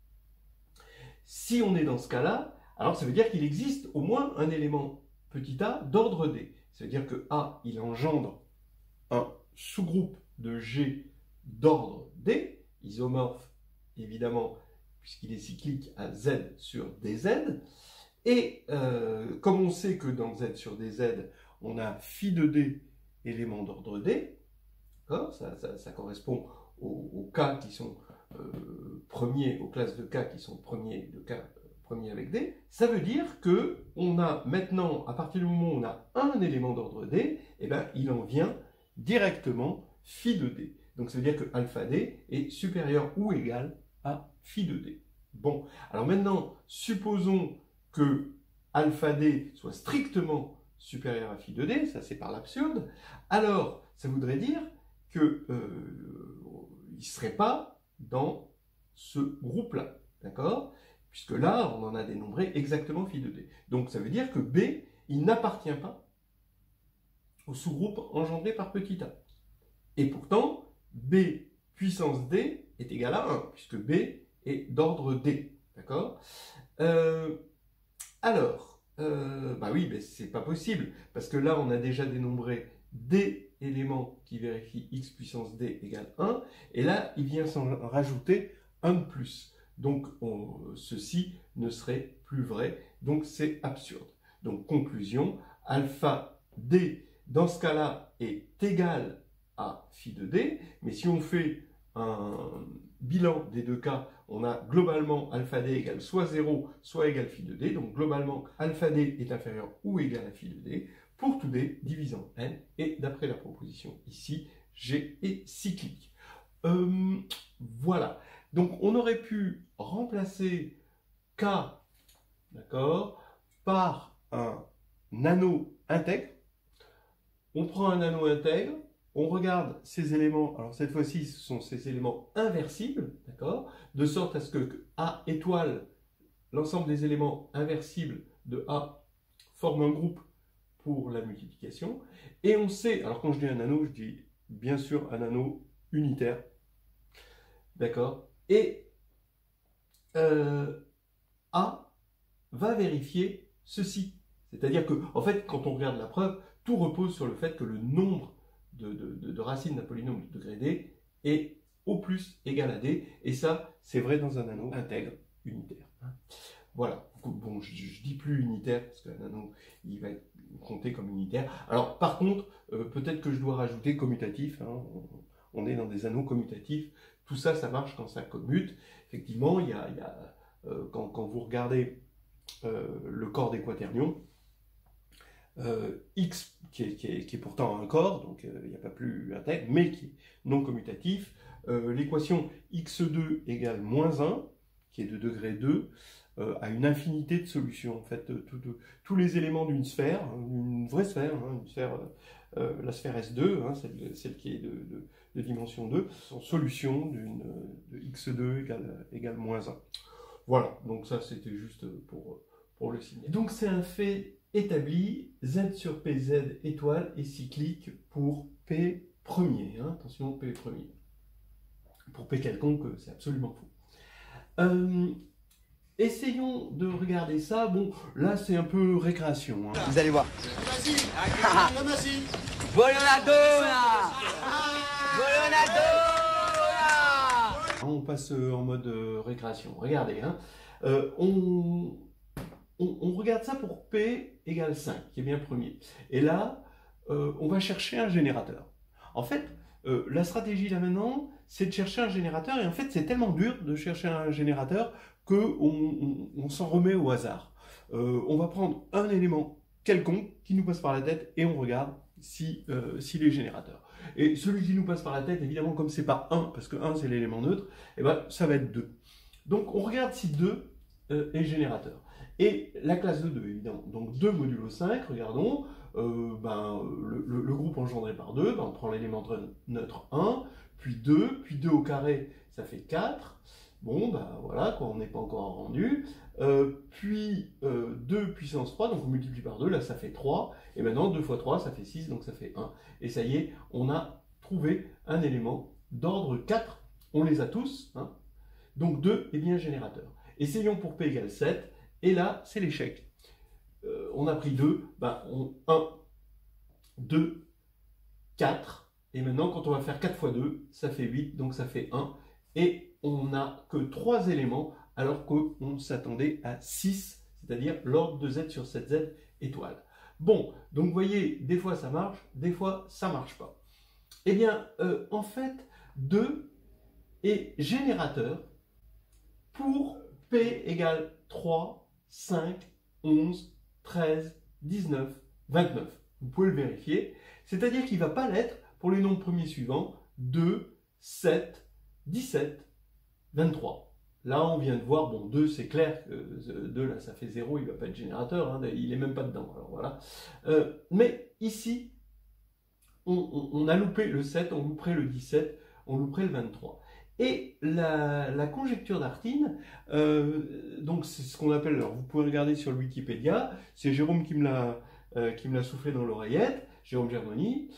si on est dans ce cas-là, alors ça veut dire qu'il existe au moins un élément petit a d'ordre d. Ça veut dire que A, il engendre un sous-groupe de G d'ordre d, isomorphe, évidemment, puisqu'il est cyclique à Z sur dz. Et comme on sait que dans Z sur dz, on a phi de d éléments d'ordre d, ça correspond aux cas qui sont premiers, aux classes de K qui sont premiers de K premier avec D, ça veut dire que on a maintenant, à partir du moment où on a un élément d'ordre D, eh ben, il en vient directement phi de D. Donc ça veut dire que alpha D est supérieur ou égal à phi de D. Bon, alors maintenant, supposons que alpha D soit strictement supérieur à phi de D, ça c'est par l'absurde, alors ça voudrait dire que il ne serait pas dans ce groupe-là, d'accord? Puisque là, on en a dénombré exactement phi de D. Donc ça veut dire que B, il n'appartient pas au sous-groupe engendré par petit a. Et pourtant, B puissance D est égal à 1, puisque B est d'ordre D, d'accord? Oui, c'est pas possible, parce que là, on a déjà dénombré D éléments qui vérifient x puissance D égale 1, et là, il vient s'en rajouter un de plus. Donc, ceci ne serait plus vrai, donc c'est absurde. Donc, conclusion, alpha D, dans ce cas-là, est égal à phi de D, mais si on fait un bilan des deux cas, on a globalement alpha D égale soit 0, soit égal phi de D, donc globalement, alpha D est inférieur ou égal à phi de D, pour tout D divisant n, et d'après la proposition ici, G est cyclique. Voilà. Donc on aurait pu remplacer K, d'accord, par un anneau intègre. On prend un anneau intègre, on regarde ces éléments, alors cette fois-ci ce sont ces éléments inversibles, d'accord, de sorte à ce que A étoile, l'ensemble des éléments inversibles de A forment un groupe pour la multiplication. Et on sait, alors quand je dis un anneau, je dis bien sûr un anneau unitaire, d'accord, et A va vérifier ceci. C'est-à-dire que, en fait, quand on regarde la preuve, tout repose sur le fait que le nombre de racines d'un polynôme de degré D est au plus égal à D, et ça, c'est vrai dans un anneau intègre unitaire. Voilà. Bon, je dis plus unitaire, parce que non, il va être compté comme unitaire. Alors, par contre, peut-être que je dois rajouter commutatif, hein, on est dans des anneaux commutatifs. Tout ça, ça marche quand ça commute. Effectivement, quand vous regardez le corps des quaternions, X, qui est pourtant un corps, donc il n'y a pas plus intègre, mais qui est non commutatif, l'équation x2 égale moins 1, qui est de degré 2, a une infinité de solutions. En fait, tous les éléments d'une sphère, une vraie sphère, hein, une sphère, la sphère S2, hein, celle qui est de dimension 2, sont solutions de x2 égale moins 1. Voilà, donc ça c'était juste pour le signer. Donc c'est un fait établi, Z sur PZ étoile est cyclique pour P premier. Hein, attention, P premier. Pour P quelconque, c'est absolument faux. Essayons de regarder ça. Bon, là c'est un peu récréation. Hein. Vous allez voir. Vas-y. Bolonado là. Bolonado là. On passe en mode récréation. Regardez, hein. On regarde ça pour P égale 5, qui est bien premier. Et là, on va chercher un générateur. En fait, la stratégie là maintenant, c'est de chercher un générateur. Et en fait, c'est tellement dur de chercher un générateur qu'on s'en remet au hasard. On va prendre un élément quelconque qui nous passe par la tête et on regarde s'il est générateur. Et celui qui nous passe par la tête, évidemment, comme c'est pas 1, parce que 1 c'est l'élément neutre, et ben, ça va être 2. Donc on regarde si 2 est générateur. Et la classe de 2, évidemment. Donc 2 modulo 5, regardons, le groupe engendré par 2, on prend l'élément neutre 1, puis 2 au carré, ça fait 4. Bon, voilà, quoi, on n'est pas encore rendu. Puis 2 puissance 3, donc on multiplie par 2, là ça fait 3. Et maintenant 2 fois 3, ça fait 6, donc ça fait 1. Et ça y est, on a trouvé un élément d'ordre 4. On les a tous, hein. Donc 2 est bien générateur. Essayons pour P égale 7. Et là, c'est l'échec. On a pris 2, 1, 2, 4. Et maintenant, quand on va faire 4 fois 2, ça fait 8, donc ça fait 1. Et on n'a que 3 éléments, alors qu'on s'attendait à 6, c'est-à-dire l'ordre de Z sur 7Z étoile. Bon, donc vous voyez, des fois ça marche, des fois ça marche pas. Eh bien, en fait, 2 est générateur pour P égale 3, 5, 11, 13, 19, 29. Vous pouvez le vérifier. C'est-à-dire qu'il ne va pas l'être pour les nombres premiers suivants, 2, 7, 17, 23. Là, on vient de voir, bon, 2, c'est clair que 2, là, ça fait 0, il ne va pas être générateur, hein, il n'est même pas dedans. Alors voilà. Mais ici, on a loupé le 7, on louperait le 17, on louperait le 23. Et la conjecture d'Artin, donc c'est ce qu'on appelle, alors vous pouvez regarder sur le Wikipédia, c'est Jérôme qui me l'a soufflé dans l'oreillette, Jérôme Germoni.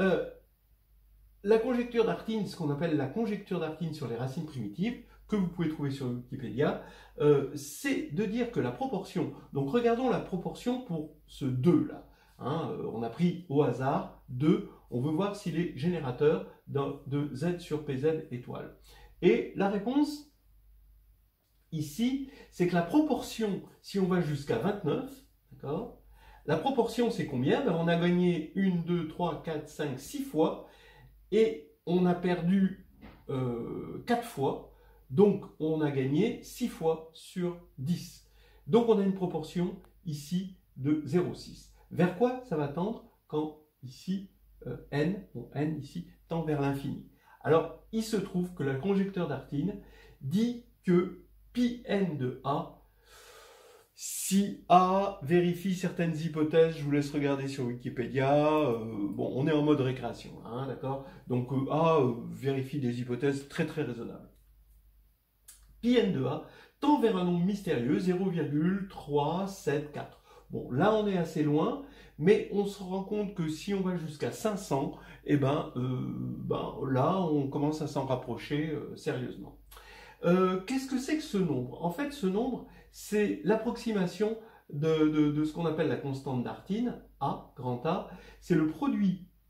La conjecture d'Artin, ce qu'on appelle la conjecture d'Artin sur les racines primitives, que vous pouvez trouver sur Wikipédia, c'est de dire que la proportion, donc regardons la proportion pour ce 2 là, hein, on a pris au hasard 2, on veut voir s'il est générateur de Z sur PZ étoile. Et la réponse, ici, c'est que la proportion, si on va jusqu'à 29, d'accord, la proportion c'est combien? On a gagné 1, 2, 3, 4, 5, 6 fois, et on a perdu 4 fois, donc on a gagné 6 fois sur 10. Donc on a une proportion ici de 0,6. Vers quoi ça va tendre quand ici n ici, tend vers l'infini? Alors, il se trouve que la conjecture d'Artin dit que pi n de A, si A vérifie certaines hypothèses, je vous laisse regarder sur Wikipédia, bon, on est en mode récréation, hein, d'accord? Donc A vérifie des hypothèses très très raisonnables. Pi n de A tend vers un nombre mystérieux, 0,374. Bon, là on est assez loin, mais on se rend compte que si on va jusqu'à 500, eh là on commence à s'en rapprocher sérieusement. Qu'est-ce que c'est que ce nombre? En fait, ce nombre, c'est l'approximation de ce qu'on appelle la constante d'Artin, A, grand A. C'est le produit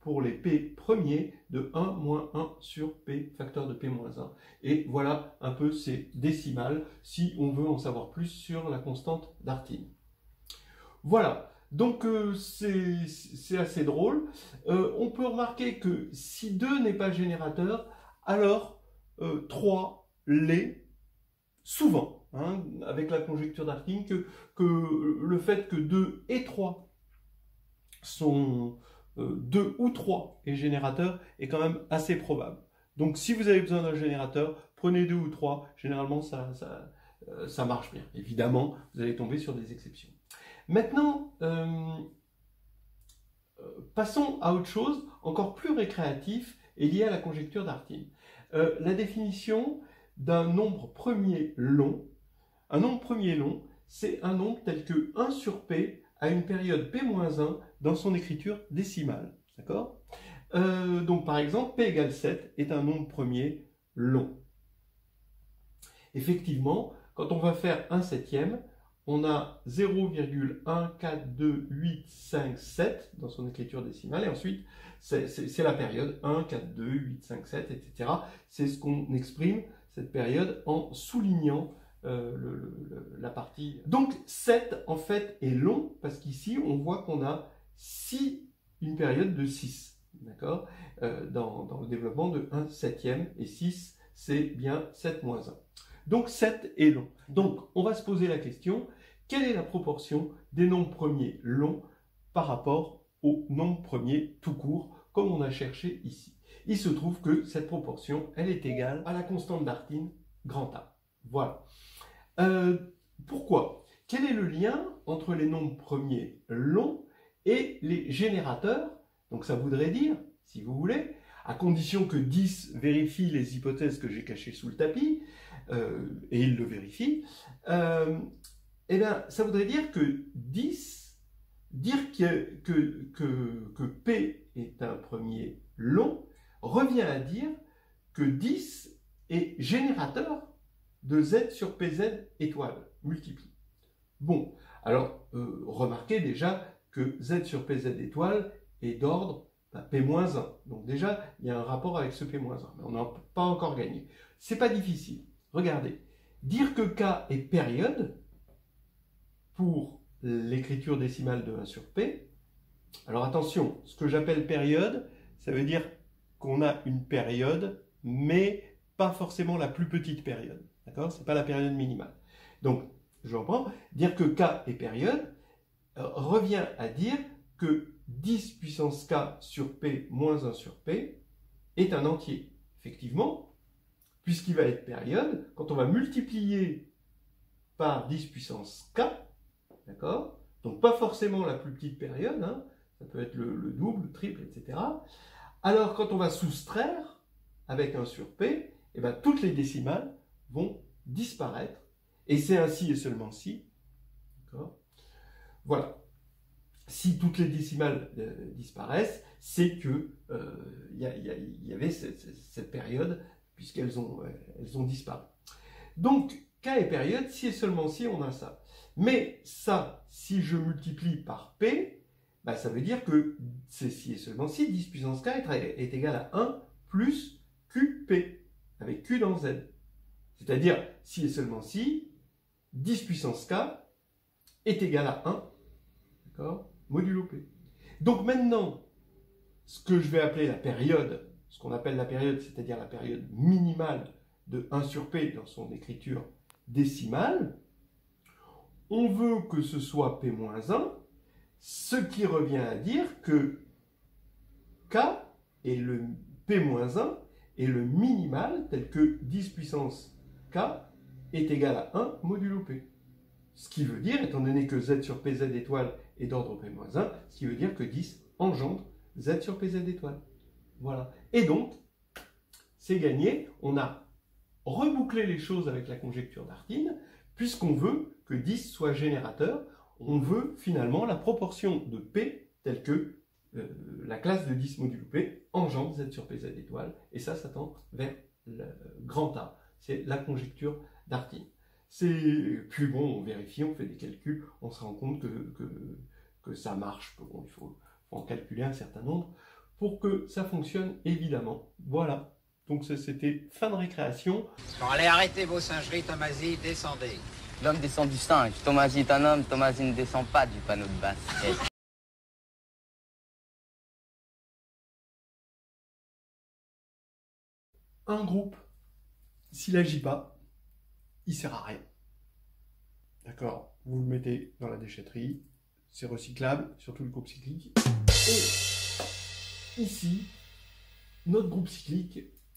pour les P premiers de 1 moins 1 sur P, facteur de P moins 1. Et voilà un peu ces décimales si on veut en savoir plus sur la constante d'Artin. Voilà, donc c'est assez drôle. On peut remarquer que si 2 n'est pas générateur, alors 3 l'est souvent, hein, avec la conjecture d'Artin, que le fait que 2 et 3 sont 2 ou 3 et générateur est quand même assez probable. Donc si vous avez besoin d'un générateur, prenez 2 ou 3, généralement ça marche bien. Évidemment, vous allez tomber sur des exceptions. Maintenant, passons à autre chose, encore plus récréatif et lié à la conjecture d'Artin. La définition d'un nombre premier long. Un nombre premier long, c'est un nombre tel que 1 sur P à une période P-1 dans son écriture décimale. D'accord ? Donc par exemple, P égale 7 est un nombre premier long. Effectivement, quand on va faire un septième, on a 0,142,857 dans son écriture décimale, et ensuite c'est la période 1, 4, 2, 8, 5, 7, etc. C'est ce qu'on exprime, cette période, en soulignant la partie. Donc 7 en fait est long, parce qu'ici on voit qu'on a une période de 6, d'accord, dans le développement de 1 septième, et 6 c'est bien 7 moins 1. Donc 7 est long. Donc on va se poser la question, quelle est la proportion des nombres premiers longs par rapport aux nombres premiers tout court, comme on a cherché ici? Il se trouve que cette proportion, elle est égale à la constante d'Artin, grand A. Voilà. Pourquoi? Quel est le lien entre les nombres premiers longs et les générateurs? Donc ça voudrait dire, si vous voulez, à condition que 10 vérifie les hypothèses que j'ai cachées sous le tapis, et il le vérifie, eh bien, ça voudrait dire que 10, dire que P est un premier long, revient à dire que 10 est générateur de Z sur PZ étoile, multiplié. Bon, alors, remarquez déjà que Z sur PZ étoile est d'ordre P-1. Donc déjà, il y a un rapport avec ce P-1, mais on n'a pas encore gagné. C'est pas difficile. Regardez, dire que K est période pour l'écriture décimale de 1 sur P. Alors attention, ce que j'appelle période, ça veut dire qu'on a une période, mais pas forcément la plus petite période. D'accord? Ce n'est pas la période minimale. Donc, je reprends, dire que K est période revient à dire que 10 puissance K sur P moins 1 sur P est un entier. Effectivement, puisqu'il va être période, quand on va multiplier par 10 puissance K, d'accord? Donc pas forcément la plus petite période, hein, ça peut être le double, le triple, etc. Alors quand on va soustraire avec 1 sur P, eh ben, toutes les décimales vont disparaître, et c'est ainsi et seulement si, d'accord? Voilà. Si toutes les décimales disparaissent, c'est que y avait cette période, puisqu'elles ont disparu. Donc, K est période, si et seulement si on a ça. Mais ça, si je multiplie par P, bah, ça veut dire que c'est si et seulement si 10 puissance K est égal à 1 plus QP, avec Q dans Z. C'est-à-dire, si et seulement si 10 puissance K est égal à 1, d'accord, modulo P. Donc maintenant, ce que je vais appeler la période, ce qu'on appelle la période, c'est-à-dire la période minimale de 1 sur P dans son écriture décimale, on veut que ce soit P-1, ce qui revient à dire que K est le P-1 est le minimal tel que 10 puissance K est égal à 1 modulo P. Ce qui veut dire, étant donné que Z sur PZ étoile est d'ordre P-1, ce qui veut dire que 10 engendre Z sur PZ étoile. Voilà. Et donc, c'est gagné. On a rebouclé les choses avec la conjecture d'Artin, puisqu'on veut que 10 soit générateur. On veut finalement la proportion de P telle que la classe de 10 modulo P engendre Z sur PZ étoile. Et ça tend vers le grand A. C'est la conjecture d'Artin. Puis bon, on vérifie, on fait des calculs, on se rend compte que ça marche. Bon, il faut en calculer un certain nombre pour que ça fonctionne évidemment. Voilà, donc c'était fin de récréation. Bon, allez, arrêtez vos singeries, Tomasi, descendez. L'homme descend du singe. Tomasi est un homme, Tomasi ne descend pas du panneau de basket. Un groupe, s'il n'agit pas, il sert à rien. D'accord? Vous le mettez dans la déchetterie, c'est recyclable, surtout le groupe cyclique. Et ici, notre groupe cyclique,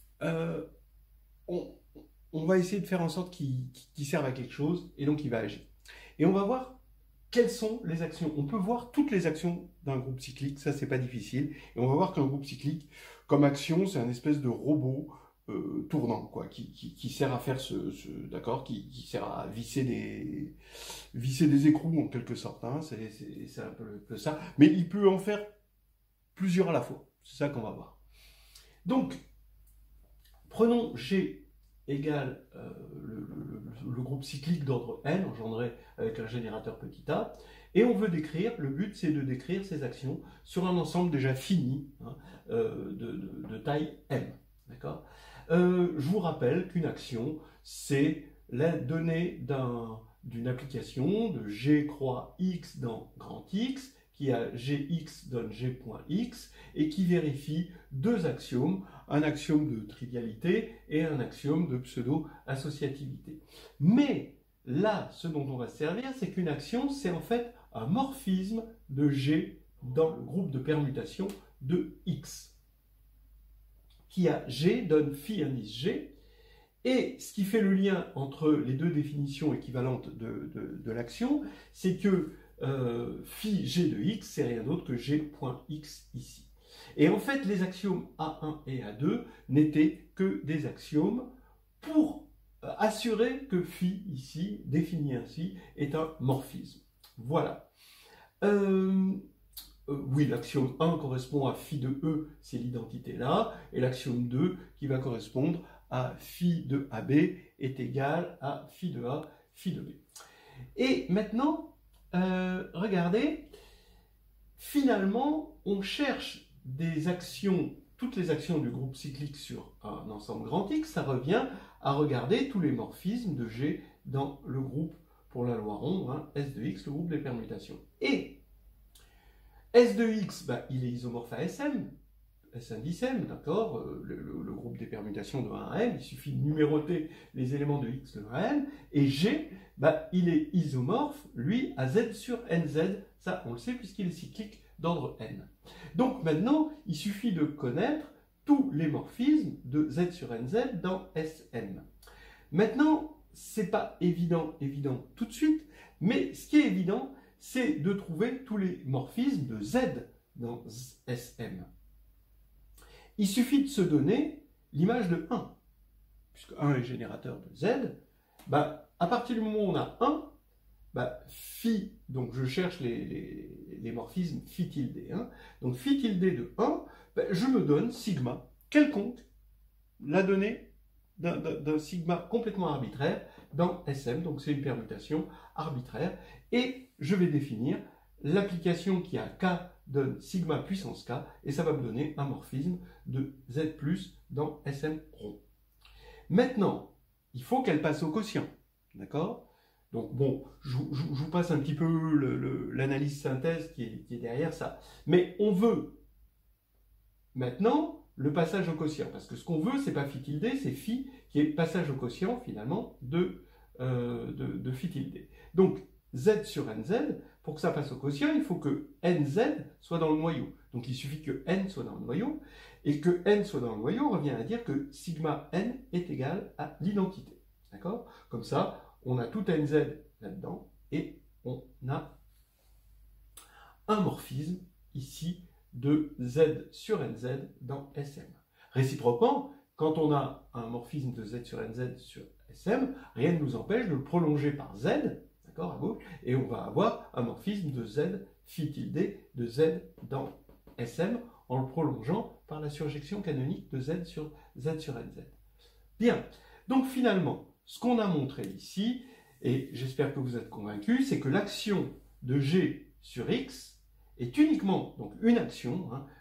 on va essayer de faire en sorte qu'il serve à quelque chose, et donc il va agir. Et on va voir quelles sont les actions. On peut voir toutes les actions d'un groupe cyclique, ça c'est pas difficile. Et on va voir qu'un groupe cyclique, comme action, c'est un espèce de robot tournant, quoi, qui sert à faire d'accord, qui sert à visser des écrous en quelque sorte, hein, c'est un peu ça, mais il peut en faire plusieurs à la fois, c'est ça qu'on va voir. Donc, prenons G égale le groupe cyclique d'ordre n, engendré avec un générateur petit a, et on veut décrire, le but c'est de décrire ces actions sur un ensemble déjà fini, hein, de taille m, d'accord. Je vous rappelle qu'une action, c'est la donnée d'une application de G croix X dans grand X, qui a Gx donne G.x, et qui vérifie deux axiomes, un axiome de trivialité et un axiome de pseudo-associativité. Mais là, ce dont on va se servir, c'est qu'une action, c'est en fait un morphisme de G dans le groupe de permutation de X. Qui a G donne phi indice G, et ce qui fait le lien entre les deux définitions équivalentes de l'action, c'est que phi G de X, c'est rien d'autre que G.x ici. Et en fait, les axiomes A1 et A2 n'étaient que des axiomes pour assurer que phi ici, défini ainsi, est un morphisme. Voilà. Oui, l'axiome 1 correspond à phi de E, c'est l'identité là, et l'axiome 2 qui va correspondre à phi de AB est égal à phi de A, phi de B. Et maintenant, regardez, finalement, on cherche des actions, toutes les actions du groupe cyclique sur un ensemble grand X, ça revient à regarder tous les morphismes de G dans le groupe, pour la loi ronde, hein, S de X, le groupe des permutations. Et S de X, bah, il est isomorphe à SM, S indice M, d'accord, le groupe des permutations de 1 à M, il suffit de numéroter les éléments de X de 1 à M, et G, bah, il est isomorphe, lui, à Z sur NZ, ça on le sait puisqu'il est cyclique d'ordre N. Donc maintenant, il suffit de connaître tous les morphismes de Z sur NZ dans SM. Maintenant, c'est pas évident tout de suite, mais ce qui est évident, c'est de trouver tous les morphismes de Z dans SM. Il suffit de se donner l'image de 1, puisque 1 est générateur de Z, bah, à partir du moment où on a 1, bah, phi, donc je cherche les morphismes phi tilde, hein, donc phi tilde de 1, bah, je me donne sigma quelconque, la donnée d'un sigma complètement arbitraire dans SM, donc c'est une permutation arbitraire, et je vais définir l'application qui a K donne sigma puissance K, et ça va me donner un morphisme de Z plus dans SM rond. Maintenant, il faut qu'elle passe au quotient, d'accord? Donc bon, je vous passe un petit peu l'analyse synthèse qui est derrière ça, mais on veut maintenant le passage au quotient, parce que ce qu'on veut, c'est pas phi tilde, c'est phi qui est passage au quotient finalement de phi tilde. Donc Z sur NZ, pour que ça passe au quotient, il faut que NZ soit dans le noyau. Donc il suffit que N soit dans le noyau, et que N soit dans le noyau revient à dire que sigma N est égal à l'identité. D'accord? Comme ça, on a tout NZ là-dedans, et on a un morphisme ici de Z sur NZ dans SM. Réciproquement, quand on a un morphisme de Z sur NZ sur SM, rien ne nous empêche de le prolonger par Z, d'accord, à gauche, et on va avoir un morphisme de Z phi tilde de Z dans SM en le prolongeant par la surjection canonique de Z sur NZ. Bien, donc finalement, ce qu'on a montré ici, et j'espère que vous êtes convaincus, c'est que l'action de G sur X est uniquement, donc une action, hein,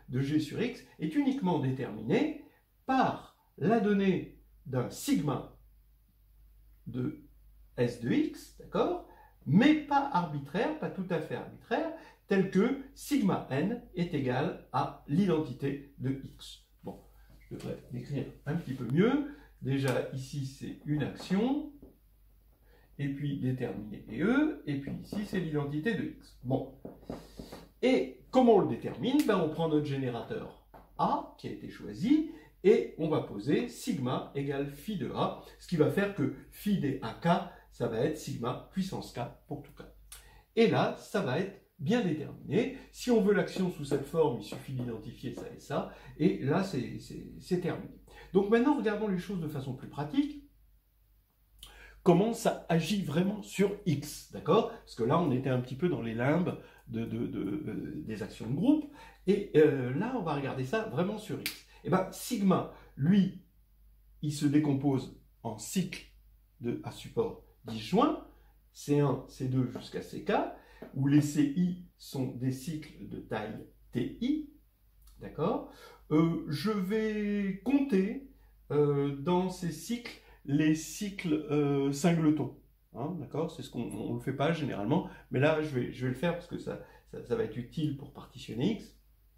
de G sur X est uniquement déterminé par la donnée d'un sigma de S de X, d'accord, mais pas arbitraire, pas tout à fait arbitraire, tel que sigma n est égal à l'identité de X. Bon, je devrais l'écrire un petit peu mieux. Déjà, ici, c'est une action, et puis déterminer E, et puis ici, c'est l'identité de X. Bon. Et comment on le détermine? Ben, on prend notre générateur A, qui a été choisi, et on va poser sigma égale phi de A, ce qui va faire que phi des AK, ça va être sigma puissance K pour tout K. Et là, ça va être bien déterminé. Si on veut l'action sous cette forme, il suffit d'identifier ça et ça, et là, c'est terminé. Donc maintenant, regardons les choses de façon plus pratique. Comment ça agit vraiment sur X, d'accord? Parce que là, on était un petit peu dans les limbes des actions de groupe, et là, on va regarder ça vraiment sur X. Et bien, sigma, lui, il se décompose en cycles à support disjoint, C1, C2 jusqu'à CK, où les CI sont des cycles de taille TI, d'accord? Je vais compter dans ces cycles les cycles singletons, hein, d'accord? C'est ce qu'on ne le fait pas généralement, mais là je vais le faire parce que ça va être utile pour partitionner X.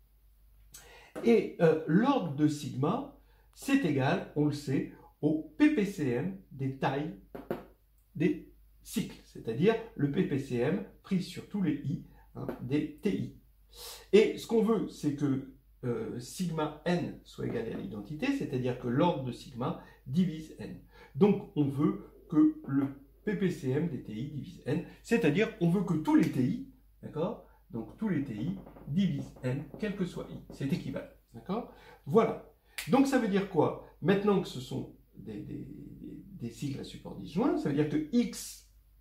Et l'ordre de sigma, c'est égal, on le sait, au PPCM des tailles des cycles, c'est-à-dire le PPCM pris sur tous les I, hein, des TI. Et ce qu'on veut, c'est que sigma n soit égal à l'identité, c'est-à-dire que l'ordre de sigma divise n. Donc on veut que le PPCM des TI divise n, c'est-à-dire on veut que tous les TI, d'accord, donc tous les TI divisent n, quel que soit i, c'est équivalent, d'accord. Voilà. Donc ça veut dire quoi? Maintenant que ce sont des cycles à support disjoint, ça veut dire que x,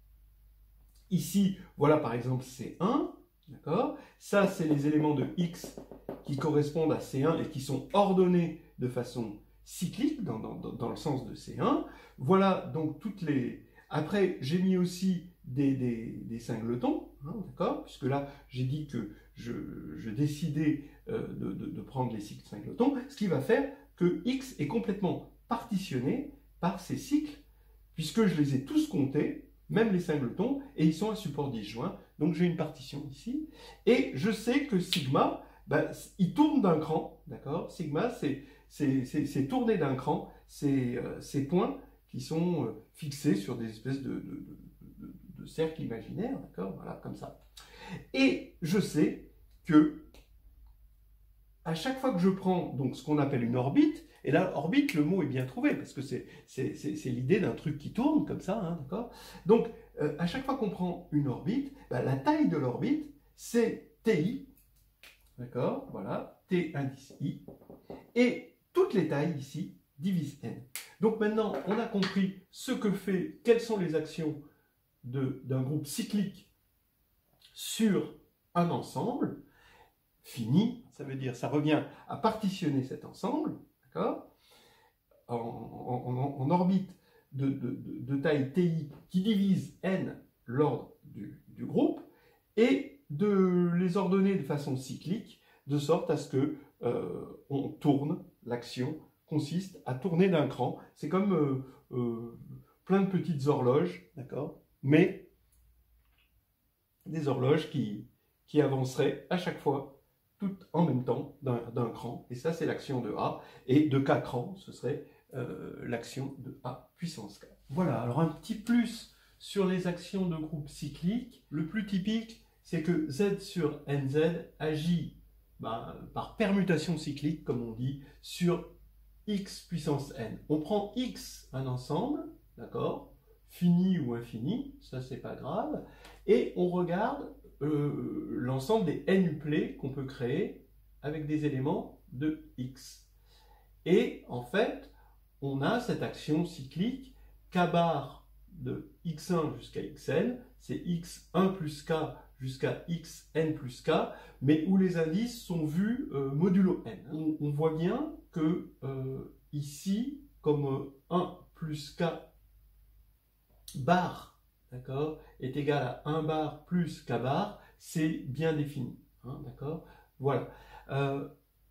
ici, voilà par exemple C1, d'accord? Ça, c'est les éléments de x qui correspondent à C1 et qui sont ordonnés de façon cyclique, dans le sens de C1. Voilà donc toutes les... Après, j'ai mis aussi des singletons, hein, d'accord? Puisque là, j'ai dit que je décidais de prendre les cycles singletons, ce qui va faire que x est complètement partitionné par ces cycles, puisque je les ai tous comptés, même les singletons, et ils sont à support disjoint, donc j'ai une partition ici, et je sais que sigma, ben, il tourne d'un cran, d'accord? Sigma, c'est tourner d'un cran, ces points qui sont fixés sur des espèces de cercles imaginaires, d'accord? Voilà, comme ça. Et je sais que à chaque fois que je prends donc ce qu'on appelle une orbite, et là, orbite, le mot est bien trouvé, parce que c'est l'idée d'un truc qui tourne comme ça, hein, d'accord? Donc, à chaque fois qu'on prend une orbite, ben, la taille de l'orbite, c'est TI, d'accord? Voilà, T indice I, et toutes les tailles ici divisent N. Donc maintenant, on a compris ce que fait, quelles sont les actions d'un groupe cyclique sur un ensemble fini, ça veut dire, ça revient à partitionner cet ensemble, d'accord, en orbite de taille TI qui divise N l'ordre du groupe, et de les ordonner de façon cyclique, de sorte à ce que on tourne, l'action consiste à tourner d'un cran. C'est comme plein de petites horloges, d'accord, mais des horloges qui avanceraient à chaque fois toutes en même temps d'un cran, et ça c'est l'action de A, et de K cran, ce serait l'action de A puissance K. Voilà, alors un petit plus sur les actions de groupe cyclique. Le plus typique, c'est que Z sur NZ agit par permutation cyclique, comme on dit, sur X puissance N. On prend X, un ensemble, d'accord, fini ou infini, ça c'est pas grave, et on regarde l'ensemble des n-uplets qu'on peut créer avec des éléments de x. Et en fait, on a cette action cyclique k bar de x1 jusqu'à xn, c'est x1 plus k jusqu'à xn plus k, mais où les indices sont vus modulo n. On voit bien que ici, comme 1 plus k bar, d'accord, est égal à 1 bar plus k bar, c'est bien défini, hein, d'accord, voilà.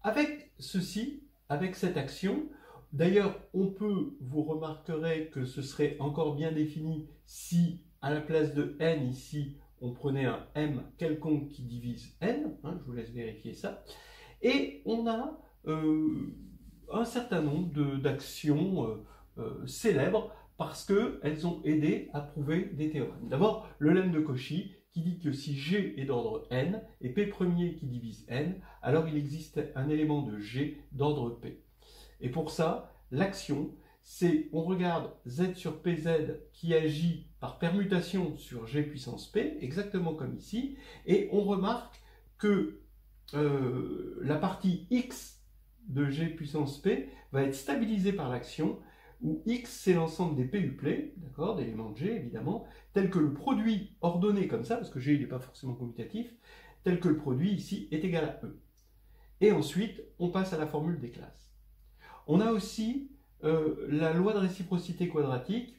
avec ceci, avec cette action, d'ailleurs, vous remarquerez que ce serait encore bien défini si, à la place de n ici, on prenait un m quelconque qui divise n, hein, je vous laisse vérifier ça, et on a un certain nombre d'actions célèbres parce qu'elles ont aidé à prouver des théorèmes. D'abord, le lemme de Cauchy qui dit que si G est d'ordre n et P premier qui divise n, alors il existe un élément de G d'ordre P. Et pour ça, l'action, c'est on regarde Z sur PZ qui agit par permutation sur G puissance P, exactement comme ici, et on remarque que la partie X de G puissance P va être stabilisée par l'action, où X c'est l'ensemble des P-uplets, d'accord, d'éléments de G évidemment, tel que le produit ordonné comme ça, parce que G il n'est pas forcément commutatif, tel que le produit ici est égal à E. Et ensuite, on passe à la formule des classes. On a aussi la loi de réciprocité quadratique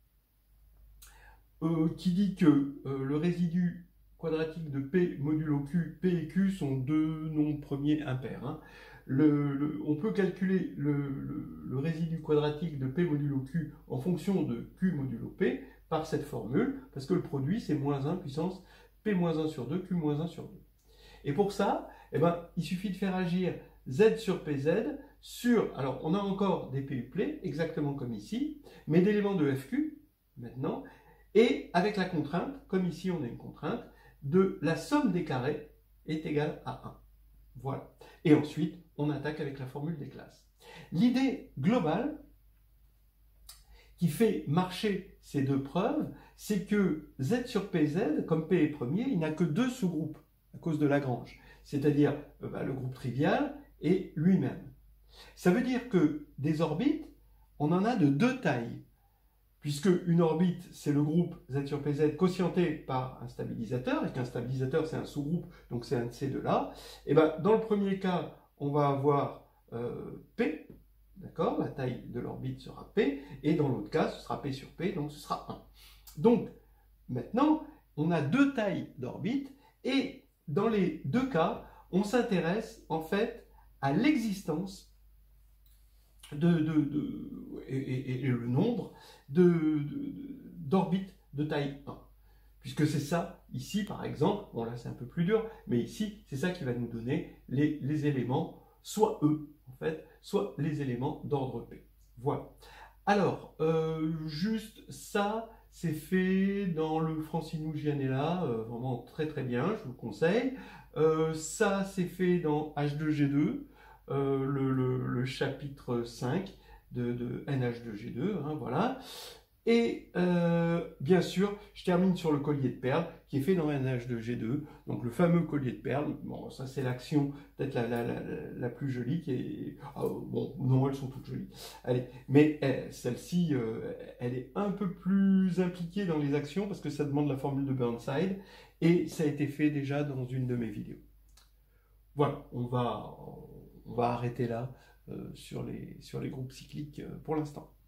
qui dit que le résidu quadratique de P modulo Q, P et Q sont deux nombres premiers impairs. Hein. On peut calculer le résidu quadratique de P modulo Q en fonction de Q modulo P par cette formule, parce que le produit c'est moins 1 puissance P moins 1 sur 2, Q moins 1 sur 2. Et pour ça, eh ben, il suffit de faire agir Z sur PZ sur, alors on a encore des P-uplets, exactement comme ici, mais d'éléments de FQ, maintenant, et avec la contrainte, comme ici on a une contrainte, de la somme des carrés est égale à 1. Voilà. Et ensuite, on attaque avec la formule des classes. L'idée globale qui fait marcher ces deux preuves, c'est que Z sur PZ, comme P est premier, il n'a que deux sous-groupes à cause de Lagrange, c'est-à-dire le groupe trivial et lui-même. Ça veut dire que des orbites, on en a de deux tailles, puisque une orbite, c'est le groupe Z sur PZ quotienté par un stabilisateur, et qu'un stabilisateur, c'est un sous-groupe, donc c'est un de ces deux-là. Et ben, dans le premier cas, on va avoir P, d'accord, la taille de l'orbite sera P, et dans l'autre cas, ce sera P sur P, donc ce sera 1. Donc, maintenant, on a deux tailles d'orbite, et dans les deux cas, on s'intéresse en fait à l'existence et le nombre d'orbites de taille 1. Puisque c'est ça, ici par exemple, bon là c'est un peu plus dur, mais ici c'est ça qui va nous donner les éléments, soit E en fait, soit les éléments d'ordre P. Voilà. Alors, juste ça, c'est fait dans le Francinou Gianella, vraiment très très bien, je vous le conseille. Ça, c'est fait dans H2G2, le chapitre 5 de NH2G2, hein, voilà. Et bien sûr, je termine sur le collier de perles qui est fait dans NH2G2, donc le fameux collier de perles. Bon, ça c'est l'action peut-être la plus jolie qui est... bon, non, elles sont toutes jolies. Allez, mais celle-ci, elle est un peu plus impliquée dans les actions parce que ça demande la formule de Burnside et ça a été fait déjà dans une de mes vidéos. Voilà, on va arrêter là sur les groupes cycliques pour l'instant.